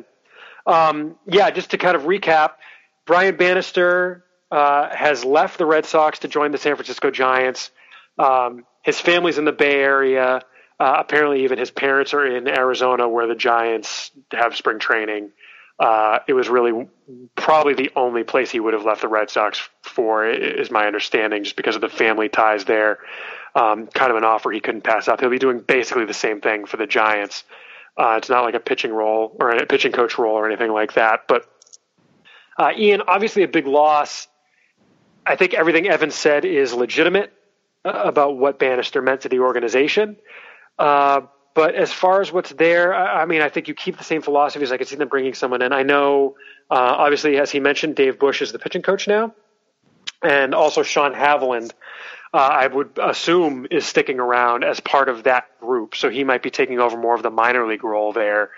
Just to kind of recap, Brian Bannister has left the Red Sox to join the San Francisco Giants. His family's in the Bay Area. Apparently even his parents are in Arizona, where the Giants have spring training. It was really probably the only place he would have left the Red Sox for, is my understanding, just because of the family ties there. Kind of an offer he couldn't pass up. He'll be doing basically the same thing for the Giants. It's not like a pitching role or a pitching coach role or anything like that. But Ian, obviously a big loss. I think everything Evan said is legitimate about what Bannister meant to the organization. But as far as what's there, I think you keep the same philosophies. I could see them bringing someone in. I know, obviously, as he mentioned, Dave Bush is the pitching coach now. And also Sean Haviland, I would assume, is sticking around as part of that group. So he might be taking over more of the minor league role there.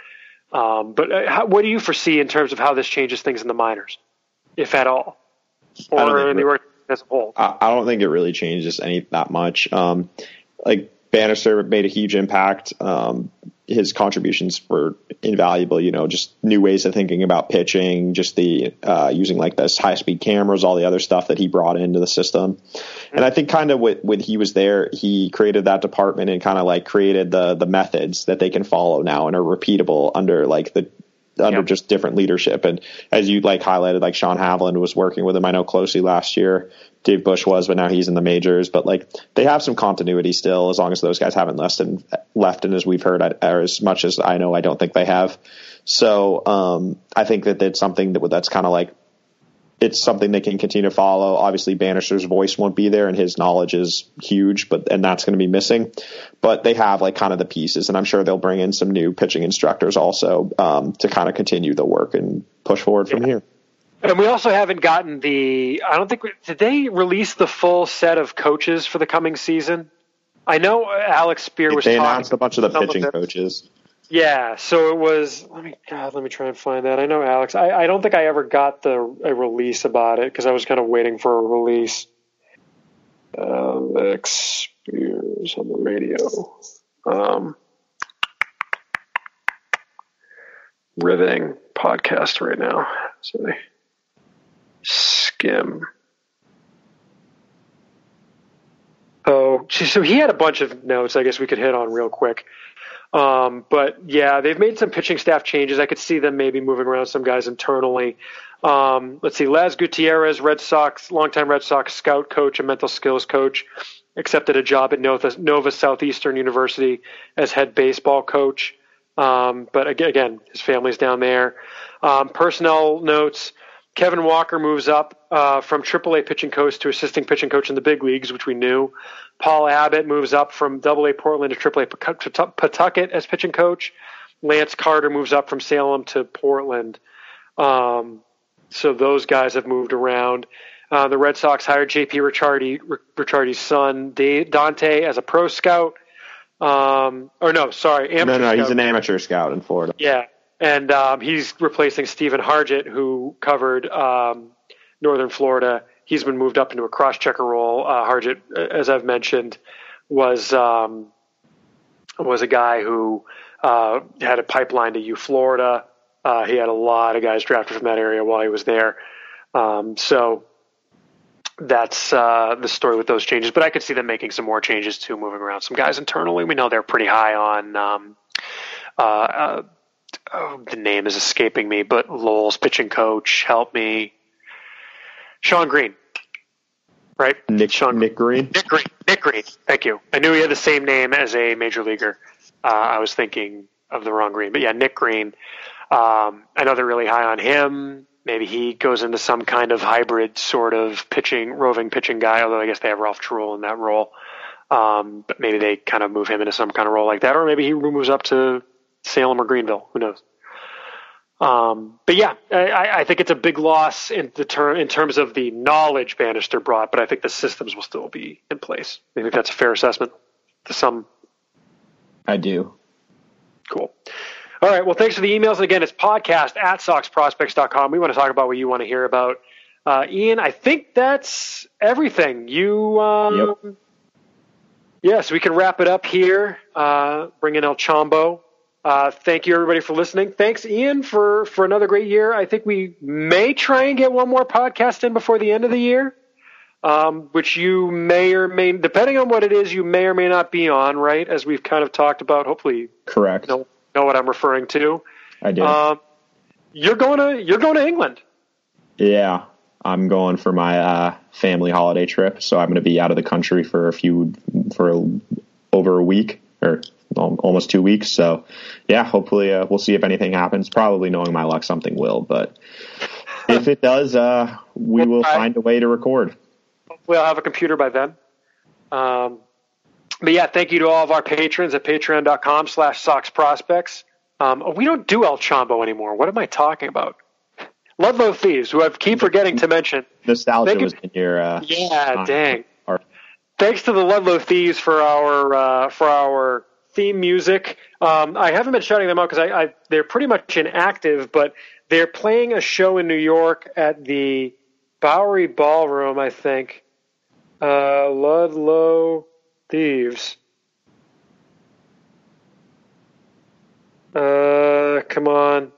But what do you foresee in terms of how this changes things in the minors, if at all? Or in the organization as a whole? I don't think it really changes that much. Bannister made a huge impact. His contributions were invaluable, just new ways of thinking about pitching, just the using this high-speed cameras, all the other stuff that he brought into the system. Mm-hmm. And I think kind of when he was there, he created that department and kind of created the methods that they can follow now and are repeatable under just different leadership. And as you highlighted, Sean Haviland was working with him, I know, closely last year. Dave Bush was, but now he's in the majors. But they have some continuity still, as long as those guys haven't left. And as we've heard, or as much as I know, I don't think they have. So I think that it's something that's kind of it's something they can continue to follow. Obviously, Bannister's voice won't be there, and his knowledge is huge, and that's going to be missing. But they have kind of the pieces, and I'm sure they'll bring in some new pitching instructors also to kind of continue the work and push forward from here. And we also haven't gotten did they release the full set of coaches for the coming season? I know Alex Spear was talking. They announced a bunch of the pitching coaches. Yeah, so it was. Let me try and find that. I know Alex. I don't think I ever got a release about it because I was kind of waiting for a release. Alex Spears on the radio. Riveting podcast right now. So they skim. Oh, so he had a bunch of notes I guess we could hit on real quick. But yeah, they've made some pitching staff changes. I could see them maybe moving around some guys internally. Let's see, Laz Gutierrez, longtime Red Sox scout coach and mental skills coach, accepted a job at Nova Southeastern University as head baseball coach. But again, his family's down there. Personnel notes. Kevin Walker moves up from AAA pitching coach to assisting pitching coach in the big leagues, which we knew. Paul Abbott moves up from AA Portland to AAA Pawtucket as pitching coach. Lance Carter moves up from Salem to Portland. So those guys have moved around. The Red Sox hired J.P. Ricciardi's son, Dante, as a pro scout. Amateur scout. He's an amateur scout in Florida. Yeah. And he's replacing Stephen Hargett, who covered Northern Florida. He's been moved up into a cross-checker role. Hargett, as I've mentioned, was a guy who had a pipeline to Florida. He had a lot of guys drafted from that area while he was there. So that's the story with those changes. But I could see them making some more changes too, moving around some guys internally. We know they're pretty high on the name is escaping me, but Lowell's pitching coach, help me. Sean Green. Right? Nick Green? Nick Green. Thank you. I knew he had the same name as a major leaguer. I was thinking of the wrong Green. But yeah, Nick Green. I know they're really high on him. Maybe he goes into some kind of hybrid sort of roving pitching guy, although I guess they have Ralph Truel in that role. But maybe they kind of move him into some kind of role like that, or maybe he moves up to Salem or Greenville. Who knows? But yeah, I think it's a big loss in terms of the knowledge Bannister brought, but I think the systems will still be in place. I think that's a fair assessment to some. I do. Cool. All right. Well, thanks for the emails. Again, it's podcast@soxprospects.com. We want to talk about what you want to hear about. Ian, I think that's everything. Yep. Yes, we can wrap it up here. Bring in El Chombo. Thank you, everybody, for listening. Thanks, Ian, for another great year. I think we may try and get one more podcast in before the end of the year, which you may or may, depending on what it is, you may or may not be on, right, as we've kind of talked about. Hopefully, correct. Know what I'm referring to. I do. You're going to England. Yeah, I'm going for my family holiday trip, so I'm going to be out of the country for over a week, or almost 2 weeks. So yeah, hopefully we'll see if anything happens. Probably, knowing my luck, something will, but if it does, we will find a way to record. Hopefully I'll have a computer by then. But yeah, thank you to all of our patrons at patreon.com/SoxProspects. We don't do El Chombo anymore. What am I talking about? Ludlow Thieves, who I keep forgetting to mention. Nostalgia was in your dang. Thanks to the Ludlow Thieves for our theme music. I haven't been shouting them out because they're pretty much inactive, but they're playing a show in New York at the Bowery Ballroom, I think. Ludlow Thieves. Come on.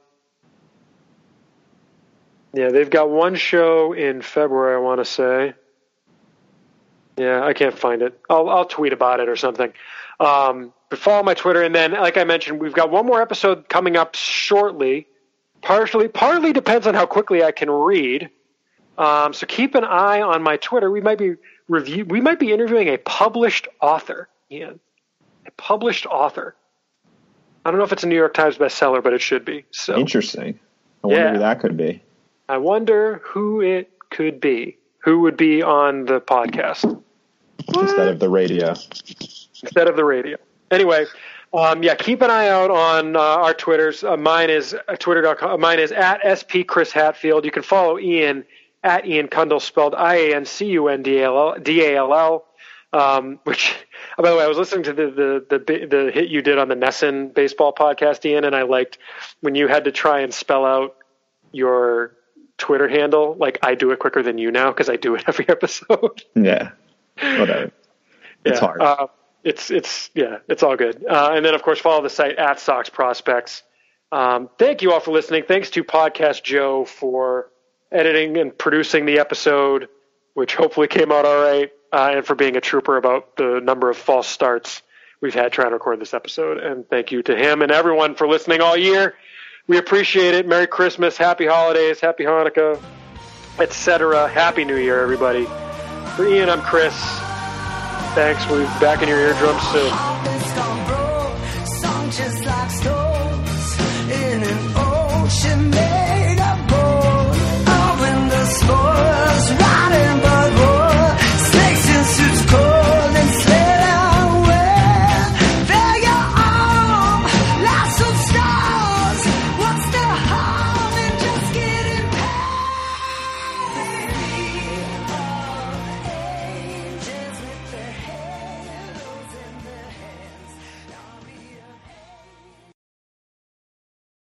Yeah, they've got one show in February, I want to say. Yeah, I can't find it. I'll tweet about it or something. But follow my Twitter, and then, like I mentioned, we've got one more episode coming up shortly. Partly depends on how quickly I can read. So keep an eye on my Twitter. We might be interviewing a published author, Ian. A published author. I don't know if it's a New York Times bestseller, but it should be. So interesting. I wonder who that could be. I wonder who it could be. Who would be on the podcast instead of the radio? Anyway, keep an eye out on our Twitters. Mine is twitter.com. Mine is at @SPChrisHatfield. You can follow Ian at Ian Cundall, spelled IANCUNDALL. Which, by the way, I was listening to the hit you did on the Nesson baseball podcast, Ian, and I liked when you had to try and spell out your Twitter handle. Like, I do it quicker than you now because I do it every episode. Yeah, whatever. It's hard. It's all good. And then, of course, follow the site at Sox Prospects. Thank you all for listening. Thanks to Podcast Joe for editing and producing the episode, which hopefully came out all right, and for being a trooper about the number of false starts we've had trying to record this episode. And thank you to him and everyone for listening all year. We appreciate it. Merry Christmas, Happy Holidays, Happy Hanukkah, etc. Happy New Year, everybody. For Ian, I'm Chris. Thanks. We'll be back in your eardrums soon.